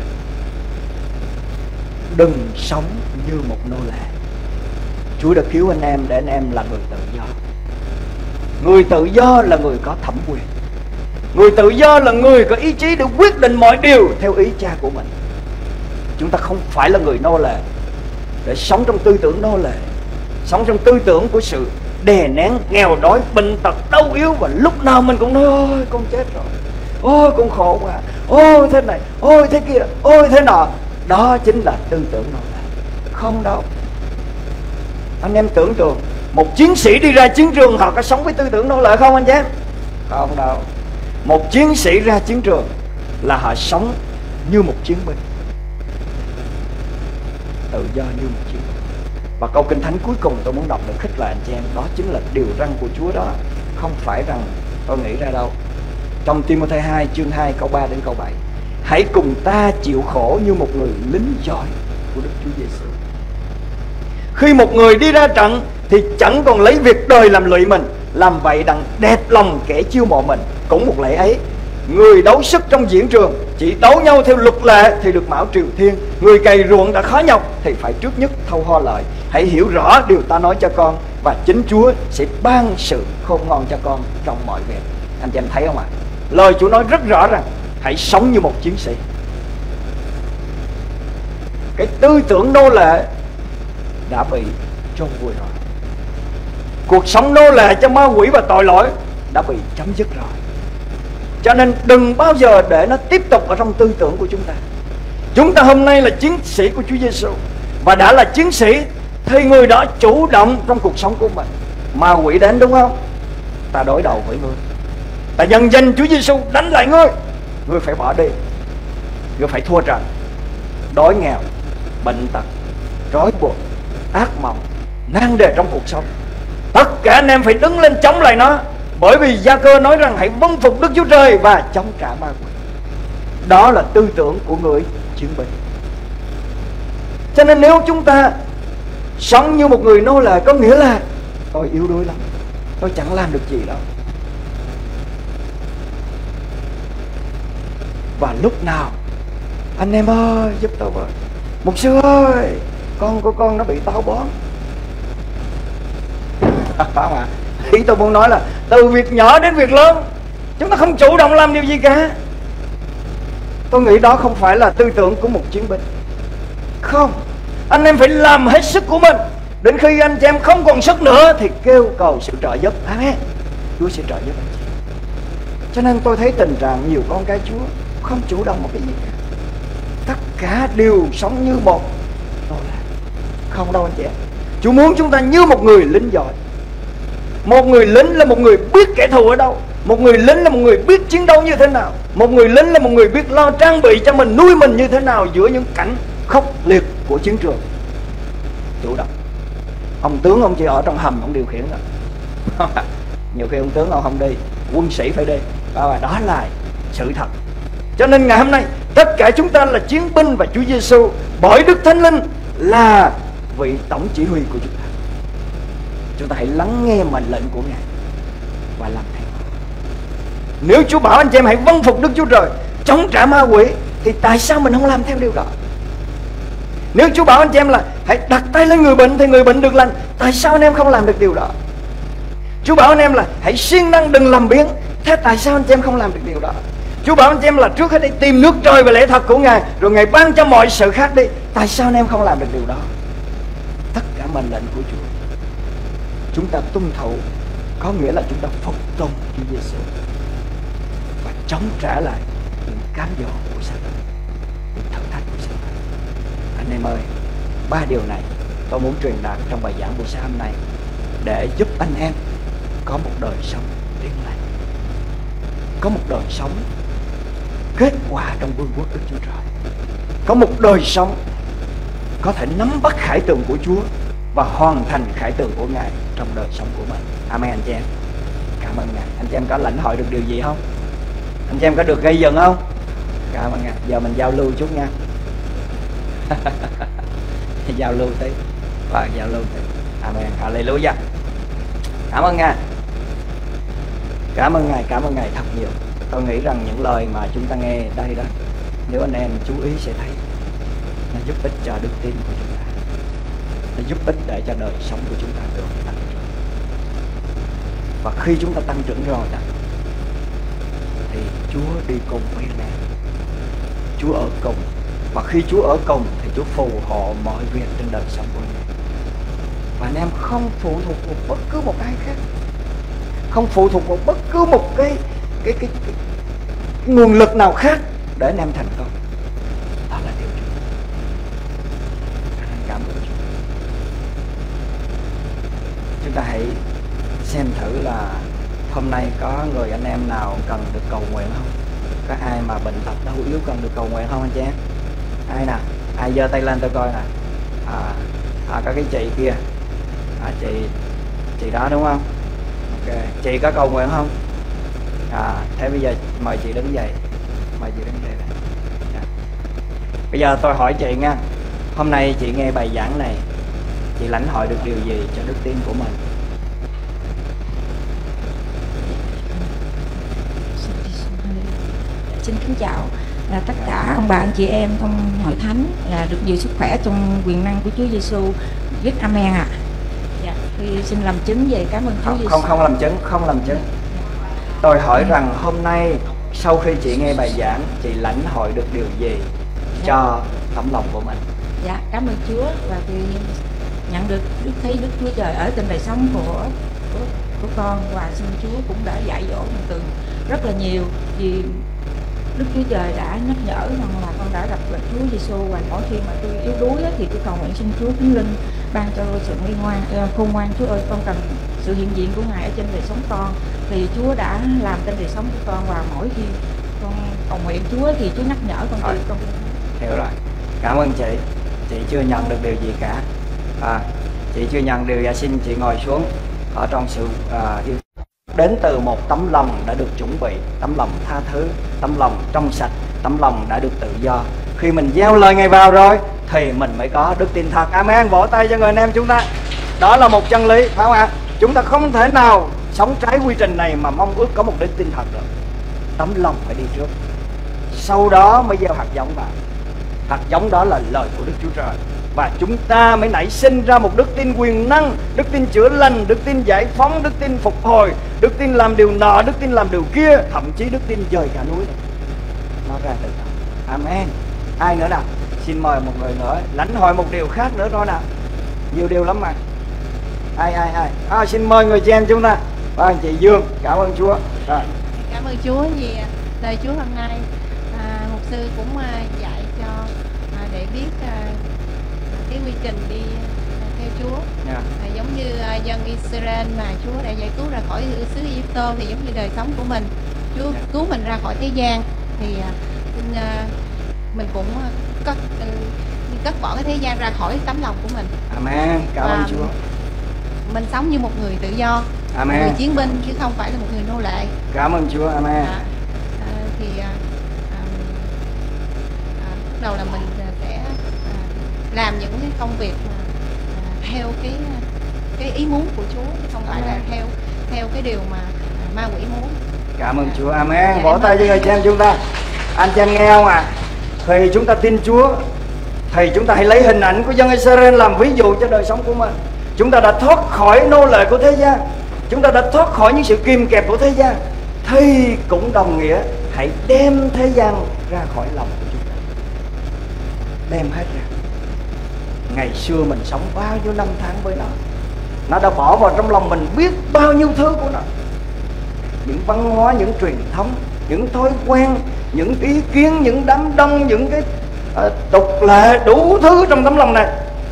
đừng sống như một nô lệ. Chúa đã cứu anh em để anh em là người tự do. Người tự do là người có thẩm quyền. Người tự do là người có ý chí để quyết định mọi điều theo ý cha của mình. Chúng ta không phải là người nô lệ để sống trong tư tưởng nô lệ, sống trong tư tưởng của sự đè nén, nghèo đói, bệnh tật, đau yếu, và lúc nào mình cũng nói ôi con chết rồi, ôi con khổ quá, ôi thế này, ôi thế kia, ôi thế nọ. Đó chính là tư tưởng nô lệ. Không đâu. Anh em tưởng tượng một chiến sĩ đi ra chiến trường, họ có sống với tư tưởng nô lệ không anh chị em? Không đâu. Một chiến sĩ ra chiến trường là họ sống như một chiến binh, tự do như một chiến binh. Và câu Kinh Thánh cuối cùng tôi muốn đọc để khích lệ anh chị em, đó chính là điều răn của Chúa đó, không phải rằng tôi nghĩ ra đâu. Trong Ti-mô-thê hai chương hai câu ba đến câu bảy: hãy cùng ta chịu khổ như một người lính giỏi của Đức Chúa Giêsu. Khi một người đi ra trận thì chẳng còn lấy việc đời làm lụy mình, làm vậy đặng đẹp lòng kẻ chiêu mộ mình. Cũng một lẽ ấy, người đấu sức trong diễn trường chỉ đấu nhau theo luật lệ thì được mão triều thiên. Người cày ruộng đã khó nhọc thì phải trước nhất thâu ho lợi. Hãy hiểu rõ điều ta nói cho con, và chính Chúa sẽ ban sự khôn ngoan cho con trong mọi việc. Anh chị em thấy không ạ? À? Lời Chúa nói rất rõ rằng hãy sống như một chiến sĩ. Cái tư tưởng nô lệ đã bị chôn vùi rồi. Cuộc sống nô lệ cho ma quỷ và tội lỗi đã bị chấm dứt rồi. Cho nên đừng bao giờ để nó tiếp tục ở trong tư tưởng của chúng ta. Chúng ta hôm nay là chiến sĩ của Chúa Giêsu, và đã là chiến sĩ thì người đó chủ động trong cuộc sống của mình. Ma quỷ đến đúng không? Ta đối đầu với ngươi, ta nhân danh Chúa Giêsu đánh lại ngươi. Ngươi phải bỏ đi, ngươi phải thua trận. Đói nghèo, bệnh tật, trói buộc, ác mộng, nan đề trong cuộc sống, tất cả anh em phải đứng lên chống lại nó. Bởi vì Gia-cơ nói rằng hãy vâng phục Đức Chúa Trời và chống trả ma quỷ. Đó là tư tưởng của người chiến binh. Cho nên nếu chúng ta sống như một người nô lệ, có nghĩa là tôi yếu đuối lắm, tôi chẳng làm được gì đâu. Và lúc nào anh em ơi giúp tôi với, Mục sư ơi, con của con nó bị táo bón. Phải không ạ? Ý tôi muốn nói là từ việc nhỏ đến việc lớn, chúng ta không chủ động làm điều gì cả. Tôi nghĩ đó không phải là tư tưởng của một chiến binh. Không, anh em phải làm hết sức của mình. Đến khi anh chị em không còn sức nữa thì kêu cầu sự trợ giúp. Amen. Chúa sẽ trợ giúp anh chị. Cho nên tôi thấy tình trạng nhiều con cái Chúa không chủ động một cái gì cả. Tất cả đều sống như một. Không đâu anh chị em. Chúa muốn chúng ta như một người lính giỏi. Một người lính là một người biết kẻ thù ở đâu. Một người lính là một người biết chiến đấu như thế nào. Một người lính là một người biết lo trang bị cho mình, nuôi mình như thế nào giữa những cảnh khốc liệt của chiến trường. Chủ động. Ông tướng ông chỉ ở trong hầm ông điều khiển thôi. Nhiều khi ông tướng ông không đi, quân sĩ phải đi. Và đó là sự thật. Cho nên ngày hôm nay tất cả chúng ta là chiến binh, và Chúa Giêsu bởi Đức Thánh Linh là vị tổng chỉ huy của chúng ta. Chúng ta hãy lắng nghe mệnh lệnh của Ngài và làm theo. Nếu Chúa bảo anh chị em hãy vâng phục Đức Chúa Trời, chống trả ma quỷ, thì tại sao mình không làm theo điều đó? Nếu Chúa bảo anh chị em là hãy đặt tay lên người bệnh thì người bệnh được lành, tại sao anh em không làm được điều đó? Chúa bảo anh em là hãy siêng năng đừng làm biếng, thế tại sao anh chị em không làm được điều đó? Chúa bảo anh chị em là trước hết đi tìm nước trời và lẽ thật của Ngài, rồi Ngài ban cho mọi sự khác đi, tại sao anh em không làm được điều đó? Tất cả mệnh lệnh của Chúa chúng ta tuân thủ, có nghĩa là chúng ta phục tùng Chúa Giêsu và chống trả lại những cám dỗ của Satan, những thử thách của Satan. Anh em ơi, ba điều này tôi muốn truyền đạt trong bài giảng buổi sáng hôm nay để giúp anh em có một đời sống tiếng lành, có một đời sống kết quả trong vương quốc Đức Chúa Trời, có một đời sống có thể nắm bắt khải tượng của Chúa và hoàn thành khải tượng của Ngài trong đời sống của mình. Amen anh chị em. Cảm ơn Ngài. Anh chị em có lãnh hội được điều gì không? Anh chị em có được gây dựng không? Cảm ơn Ngài. Giờ mình giao lưu chút nha. Giao lưu tí. Và giao lưu tí. Amen. Hallelujah. Cảm ơn Ngài. Cảm ơn Ngài. Cảm ơn Ngài thật nhiều. Tôi nghĩ rằng những lời mà chúng ta nghe đây đó, nếu anh em chú ý sẽ thấy nó giúp ích cho đức tin của chúng ta, nó giúp ích để cho đời sống của chúng ta được tăng trưởng. Và khi chúng ta tăng trưởng rồi đó, thì Chúa đi cùng với anh em, Chúa ở cùng. Và khi Chúa ở cùng thì Chúa phù hộ mọi việc trên đời sống của anh em. Và anh em không phụ thuộc vào bất cứ một ai khác, không phụ thuộc vào bất cứ một cái cái cái, cái, cái nguồn lực nào khác để anh em thành công. Đó là điều Chúa. Cảm ơn Chúa. Chúng ta hãy xem thử là hôm nay có người anh em nào cần được cầu nguyện không? Có ai mà bệnh tật đau yếu cần được cầu nguyện không anh chị em? Ai nào? Ai giơ tay lên tôi coi nè. À, à có cái chị kia. À chị chị đó đúng không? Ok. Chị có cầu nguyện không? À thế bây giờ mời chị đứng dậy. Mời chị đứng dậy. À. Bây giờ tôi hỏi chị nha. Hôm nay chị nghe bài giảng này, chị lãnh hội được điều gì cho đức tin của mình? Xin kính chào là tất cả ông bà anh chị em trong hội thánh, là được nhiều sức khỏe trong quyền năng của Chúa Giêsu. Viết amen ạ. À. Dạ, khi xin làm chứng về cảm ơn Chúa Giêsu. Không không làm chứng, không làm chứng. Tôi hỏi rằng hôm nay sau khi chị nghe bài giảng, chị lãnh hội được điều gì cho tấm lòng của mình? Dạ, cảm ơn Chúa, và thì nhận được Đức thấy Đức Chúa Trời ở trên đời sống của của, của con, và xin Chúa cũng đã dạy dỗ mình từ rất là nhiều, vì Đức Chúa Trời đã nhắc nhở rằng là con đã gặp lại Chúa Giêsu, và mỗi khi mà tôi yếu đuối thì tôi cầu nguyện xin Chúa Thánh Linh ban cho sự nguy ngoan khôn ngoan. Chúa ơi, con cần sự hiện diện của Ngài ở trên đời sống con, thì Chúa đã làm trên đời sống của con, và mỗi khi con cầu nguyện Chúa thì Chúa nhắc nhở con. Từ con hiểu rồi. Cảm ơn chị. Chị chưa nhận được điều gì cả. À, chị chưa nhận điều gì, xin chị ngồi xuống ở trong sự uh, yêu đến từ một tấm lòng đã được chuẩn bị, tấm lòng tha thứ, tấm lòng trong sạch, tấm lòng đã được tự do. Khi mình gieo lời Ngài vào rồi thì mình mới có đức tin thật. Amen. Vỗ tay cho người anh em chúng ta. Đó là một chân lý, phải không ạ? Chúng ta không thể nào sống trái quy trình này mà mong ước có một đức tin thật được. Tấm lòng phải đi trước, sau đó mới gieo hạt giống vào. Hạt giống đó là lời của Đức Chúa Trời. Và chúng ta mới nảy sinh ra một đức tin quyền năng, đức tin chữa lành, đức tin giải phóng, đức tin phục hồi, đức tin làm điều nọ, đức tin làm điều kia, thậm chí đức tin dời cả núi này. Nó ra từ đó. Amen. Ai nữa nào? Xin mời một người nữa lãnh hội một điều khác nữa thôi nào. Nhiều điều lắm mà. Ai ai ai? À, xin mời người chị em chúng ta. Và anh chị Dương, cảm ơn Chúa. Rồi. Cảm ơn Chúa vì lời Chúa hôm nay. À, mục sư cũng à, dạy cho à, để biết à, cái quy trình đi à, theo Chúa. Yeah. À, giống như à, dân Israel mà Chúa đã giải cứu ra khỏi xứ Egypto, thì giống như đời sống của mình, Chúa yeah. cứu mình ra khỏi thế gian, thì à, à, mình cũng cất cất bỏ cái thế gian ra khỏi tấm lòng của mình. Amen. Cảm ơn Chúa. Mình sống như một người tự do, Amen. một người chiến binh chứ không phải là một người nô lệ. Cảm ơn Chúa. Amen. À, à, thì à, à, à, bắt đầu là mình sẽ à, làm những cái công việc mà à, theo cái cái ý muốn của Chúa, chứ không phải Amen. là theo theo cái điều mà à, ma quỷ muốn. Cảm ơn à, Chúa. Amen. Dạ, vỗ tay cho người chị em chúng ta. Anh chị em nghe không à? Thì chúng ta tin Chúa, thì chúng ta hãy lấy hình ảnh của dân Israel làm ví dụ cho đời sống của mình. Chúng ta đã thoát khỏi nô lệ của thế gian, chúng ta đã thoát khỏi những sự kìm kẹp của thế gian, thì cũng đồng nghĩa hãy đem thế gian ra khỏi lòng của chúng ta. Đem hết ra. Ngày xưa mình sống bao nhiêu năm tháng với nó, nó đã bỏ vào trong lòng mình biết bao nhiêu thứ của nó. Những văn hóa, những truyền thống, những thói quen, những ý kiến, những đám đông, những cái uh, tục lệ, đủ thứ trong tấm lòng này.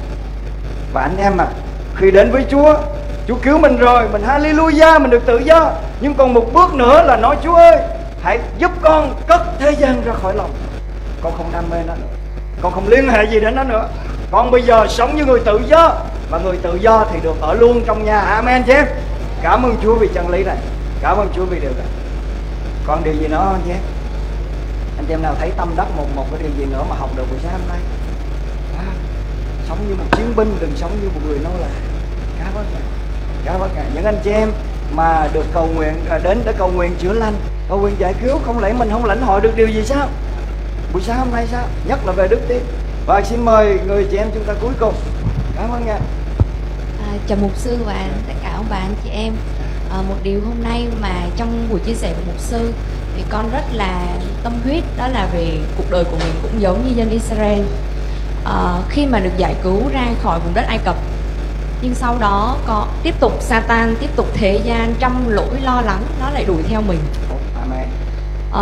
Và anh em à, khi đến với Chúa, Chúa cứu mình rồi, mình hallelujah, mình được tự do. Nhưng còn một bước nữa là nói: Chúa ơi, hãy giúp con cất thế gian ra khỏi lòng. Con không đam mê nó nữa, con không liên hệ gì đến nó nữa. Con bây giờ sống như người tự do, và người tự do thì được ở luôn trong nhà. Amen chứ. Cảm ơn Chúa vì chân lý này. Cảm ơn Chúa vì điều này. Còn điều gì nữa không chứ? Anh chị em nào thấy tâm đắc một một cái điều gì nữa mà học được buổi sáng hôm nay? À, sống như một chiến binh, đừng sống như một người nô lệ. Cảm ơn Ngài. Cảm ơn Ngài. Những anh chị em mà được cầu nguyện, đến để cầu nguyện chữa lành, cầu nguyện giải cứu, không lẽ mình không lãnh hội được điều gì sao? Buổi sáng hôm nay sao? Nhất là về đức tin. Và xin mời người chị em chúng ta cuối cùng. Cảm ơn Ngài. À, chào mục sư và tất cả ông bà anh chị em. À, một điều hôm nay mà trong buổi chia sẻ của mục sư thì con rất là tâm huyết, đó là về cuộc đời của mình cũng giống như dân Israel. À, khi mà được giải cứu ra khỏi vùng đất Ai Cập, nhưng sau đó có tiếp tục Satan, tiếp tục thế gian trăm lỗi lo lắng nó lại đuổi theo mình. À,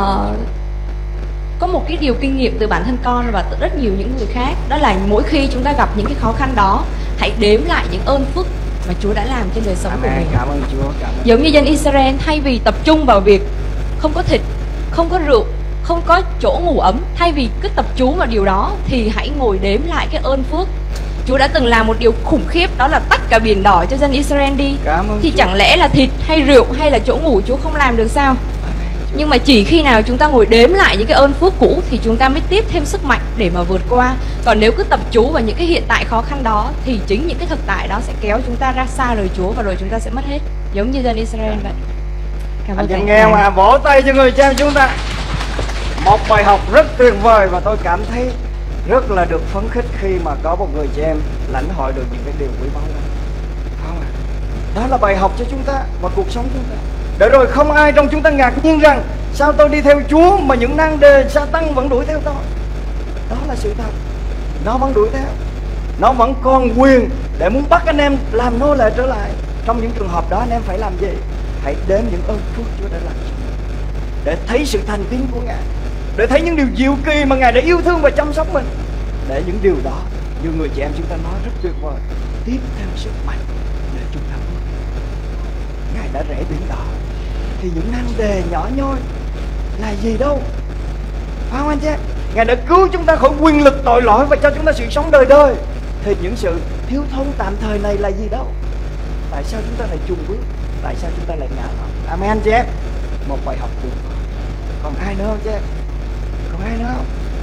có một cái điều kinh nghiệm từ bản thân con và từ rất nhiều những người khác, đó là mỗi khi chúng ta gặp những cái khó khăn đó, hãy đếm lại những ơn phước mà Chúa đã làm trên đời sống Amen. của mình. Cảm ơn Chúa. Cảm ơn. Giống như dân Israel, thay vì tập trung vào việc không có thịt, không có rượu, không có chỗ ngủ ấm, thay vì cứ tập trung vào điều đó, thì hãy ngồi đếm lại cái ơn phước. Chúa đã từng làm một điều khủng khiếp, đó là tách cả biển đỏ cho dân Israel đi. Thì Chúa. Chẳng lẽ là thịt hay rượu hay là chỗ ngủ Chúa không làm được sao? Nhưng mà chỉ khi nào chúng ta ngồi đếm lại những cái ơn phước cũ thì chúng ta mới tiếp thêm sức mạnh để mà vượt qua. Còn nếu cứ tập trung vào những cái hiện tại khó khăn đó thì chính những cái thực tại đó sẽ kéo chúng ta ra xa lời Chúa, và rồi chúng ta sẽ mất hết, giống như dân Israel vậy. Cảm ơn anh nghe mà vỗ tay cho người cha chúng ta. Một bài học rất tuyệt vời, và tôi cảm thấy rất là được phấn khích khi mà có một người chị em lãnh hội được những cái điều quý báu đó. Không à? Đó là bài học cho chúng ta và cuộc sống chúng ta. Để rồi không ai trong chúng ta ngạc nhiên rằng sao tôi đi theo Chúa mà những nan đề Sa-tăng vẫn đuổi theo tôi. Đó là sự thật. Nó vẫn đuổi theo. Nó vẫn còn quyền để muốn bắt anh em làm nô lệ trở lại. Trong những trường hợp đó anh em phải làm gì? Hãy đếm những ơn phước Chúa đã làm cho mình, để thấy sự thành tín của Ngài, để thấy những điều diệu kỳ mà Ngài đã yêu thương và chăm sóc mình. Để những điều đó, như người chị em chúng ta nói rất tuyệt vời, tiếp theo sức mạnh để chúng ta bước. Ngài đã rẽ biển đỏ, thì những nan đề nhỏ nhoi là gì đâu, phải không anh chị? Ngài đã cứu chúng ta khỏi quyền lực tội lỗi và cho chúng ta sự sống đời đời. Thì những sự thiếu thốn tạm thời này là gì đâu? Tại sao chúng ta lại chùn bước? Tại sao chúng ta lại ngã lòng? Amen anh chị em. Một bài học tuyệt vời. Còn ai nữa không chị em? Còn ai nữa không?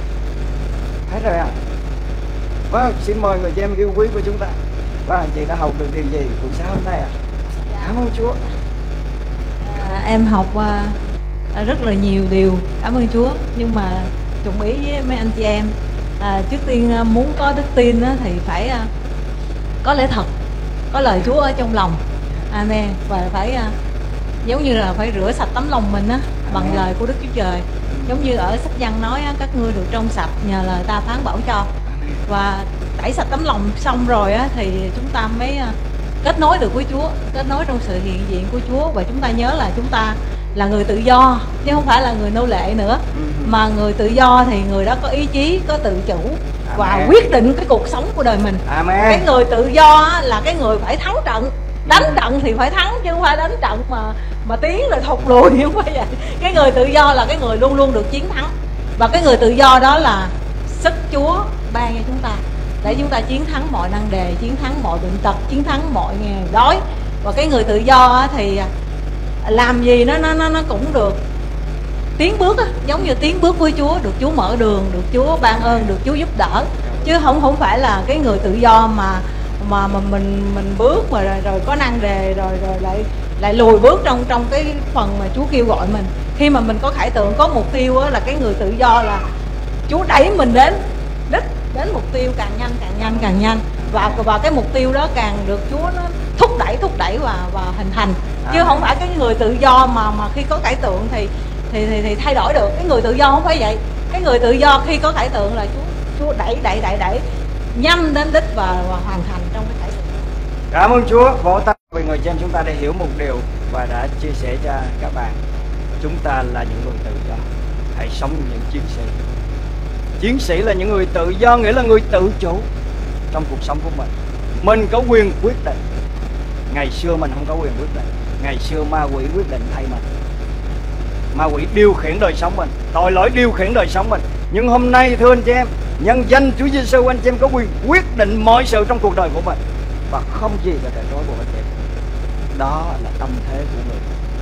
Hết rồi à? Vâng, xin mời người chị em yêu quý của chúng ta. Vâng, anh chị đã học được điều gì buổi sáng hôm nay ạ? À? Cảm ơn Chúa. À, em học uh, rất là nhiều điều, cảm ơn Chúa. Nhưng mà đồng ý với mấy anh chị em à, trước tiên à, muốn có đức tin á, thì phải à, có lẽ thật, có lời Chúa ở trong lòng. Amen. Và phải à, giống như là phải rửa sạch tấm lòng mình á bằng lời của Đức Chúa Trời. Giống như ở sách Giăng nói á, các ngươi được trong sạch nhờ lời ta phán bảo cho. Và tẩy sạch tấm lòng xong rồi á, thì chúng ta mới à, kết nối được với Chúa, kết nối trong sự hiện diện của Chúa. Và chúng ta nhớ là chúng ta là người tự do chứ không phải là người nô lệ nữa, mà người tự do thì người đó có ý chí, có tự chủ và Amen. quyết định cái cuộc sống của đời mình. Amen. Cái người tự do á, là cái người phải thắng trận, đánh trận thì phải thắng chứ không phải đánh trận mà mà tiến rồi thụt lùi, không phải vậy. Cái người tự do là cái người luôn luôn được chiến thắng, và cái người tự do đó là sức Chúa ban cho chúng ta để chúng ta chiến thắng mọi nan đề, chiến thắng mọi bệnh tật, chiến thắng mọi nghèo đói. Và cái người tự do á, thì làm gì nó nó nó nó cũng được tiến bước á, giống như tiến bước với Chúa, được Chúa mở đường, được Chúa ban ơn, được Chúa giúp đỡ, chứ không không phải là cái người tự do mà mà mà mình mình bước mà rồi, rồi có năng đề rồi rồi lại lại lùi bước trong trong cái phần mà Chúa kêu gọi mình. Khi mà mình có khải tượng, có mục tiêu á, là cái người tự do là Chúa đẩy mình đến đích, đến mục tiêu càng nhanh càng nhanh càng nhanh, và và cái mục tiêu đó càng được Chúa nó thúc đẩy thúc đẩy và và hình thành, chứ không phải cái người tự do mà mà khi có cải tượng thì thì thì, thì thay đổi được. Cái người tự do không phải vậy. Cái người tự do khi có cải tượng là Chúa Chúa đẩy đẩy đẩy đẩy nhanh đến đích và, và hoàn thành trong cái cải tượng. Cảm ơn Chúa. Vỗ tay vì người chị em chúng ta đã hiểu một điều và đã chia sẻ cho các bạn. Chúng ta là những người tự do, hãy sống như những chiến sĩ. Chiến sĩ là những người tự do, nghĩa là người tự chủ trong cuộc sống của mình. Mình có quyền quyết định. Ngày xưa mình không có quyền quyết định. Ngày xưa ma quỷ quyết định thay mình. Ma quỷ điều khiển đời sống mình, tội lỗi điều khiển đời sống mình. Nhưng hôm nay thưa anh chị em, nhân danh Chúa Giêsu, anh chị em có quyền quyết định mọi sự trong cuộc đời của mình, và không gì có thể rối buộc anh chị em. Đó là tâm thế của người.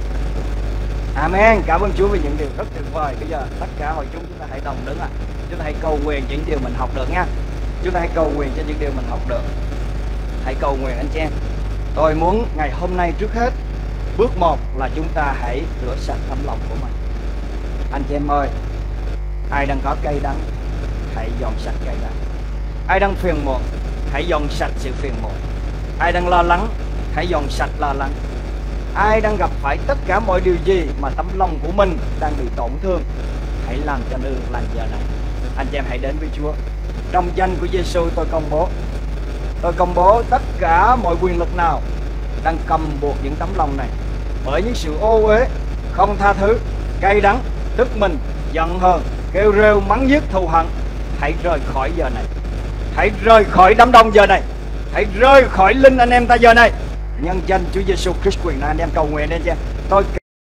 Amen. Cảm ơn Chúa vì những điều rất tuyệt vời. Bây giờ tất cả hội chúng chúng ta hãy đồng đứng ạ. À. Chúng ta hãy cầu nguyện những điều mình học được nha. Chúng ta hãy cầu nguyện cho những điều mình học được. Hãy cầu nguyện anh chị em. Tôi muốn ngày hôm nay trước hết, bước một là chúng ta hãy rửa sạch tấm lòng của mình. Anh chị em ơi, ai đang có cây đắng, hãy dọn sạch cây đắng. Ai đang phiền muộn, hãy dọn sạch sự phiền muộn. Ai đang lo lắng, hãy dọn sạch lo lắng. Ai đang gặp phải tất cả mọi điều gì mà tấm lòng của mình đang bị tổn thương, hãy làm cho nương lành giờ này. Anh chị em hãy đến với Chúa. Trong danh của Giêsu tôi công bố, tôi công bố tất cả mọi quyền lực nào đang cầm buộc những tấm lòng này bởi những sự ô uế, không tha thứ, cay đắng, tức mình, giận hờn, kêu rêu, mắng nhiếc, thù hận, hãy rời khỏi giờ này. Hãy rời khỏi đám đông giờ này. Hãy rời khỏi linh anh em ta giờ này. Nhân danh Chúa Giêsu Christ quyền năng, anh em cầu nguyện lên nha. Tôi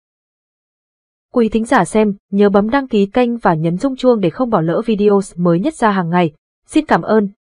Quý thính giả xem, nhớ bấm đăng ký kênh và nhấn rung chuông để không bỏ lỡ video mới nhất ra hàng ngày. Xin cảm ơn.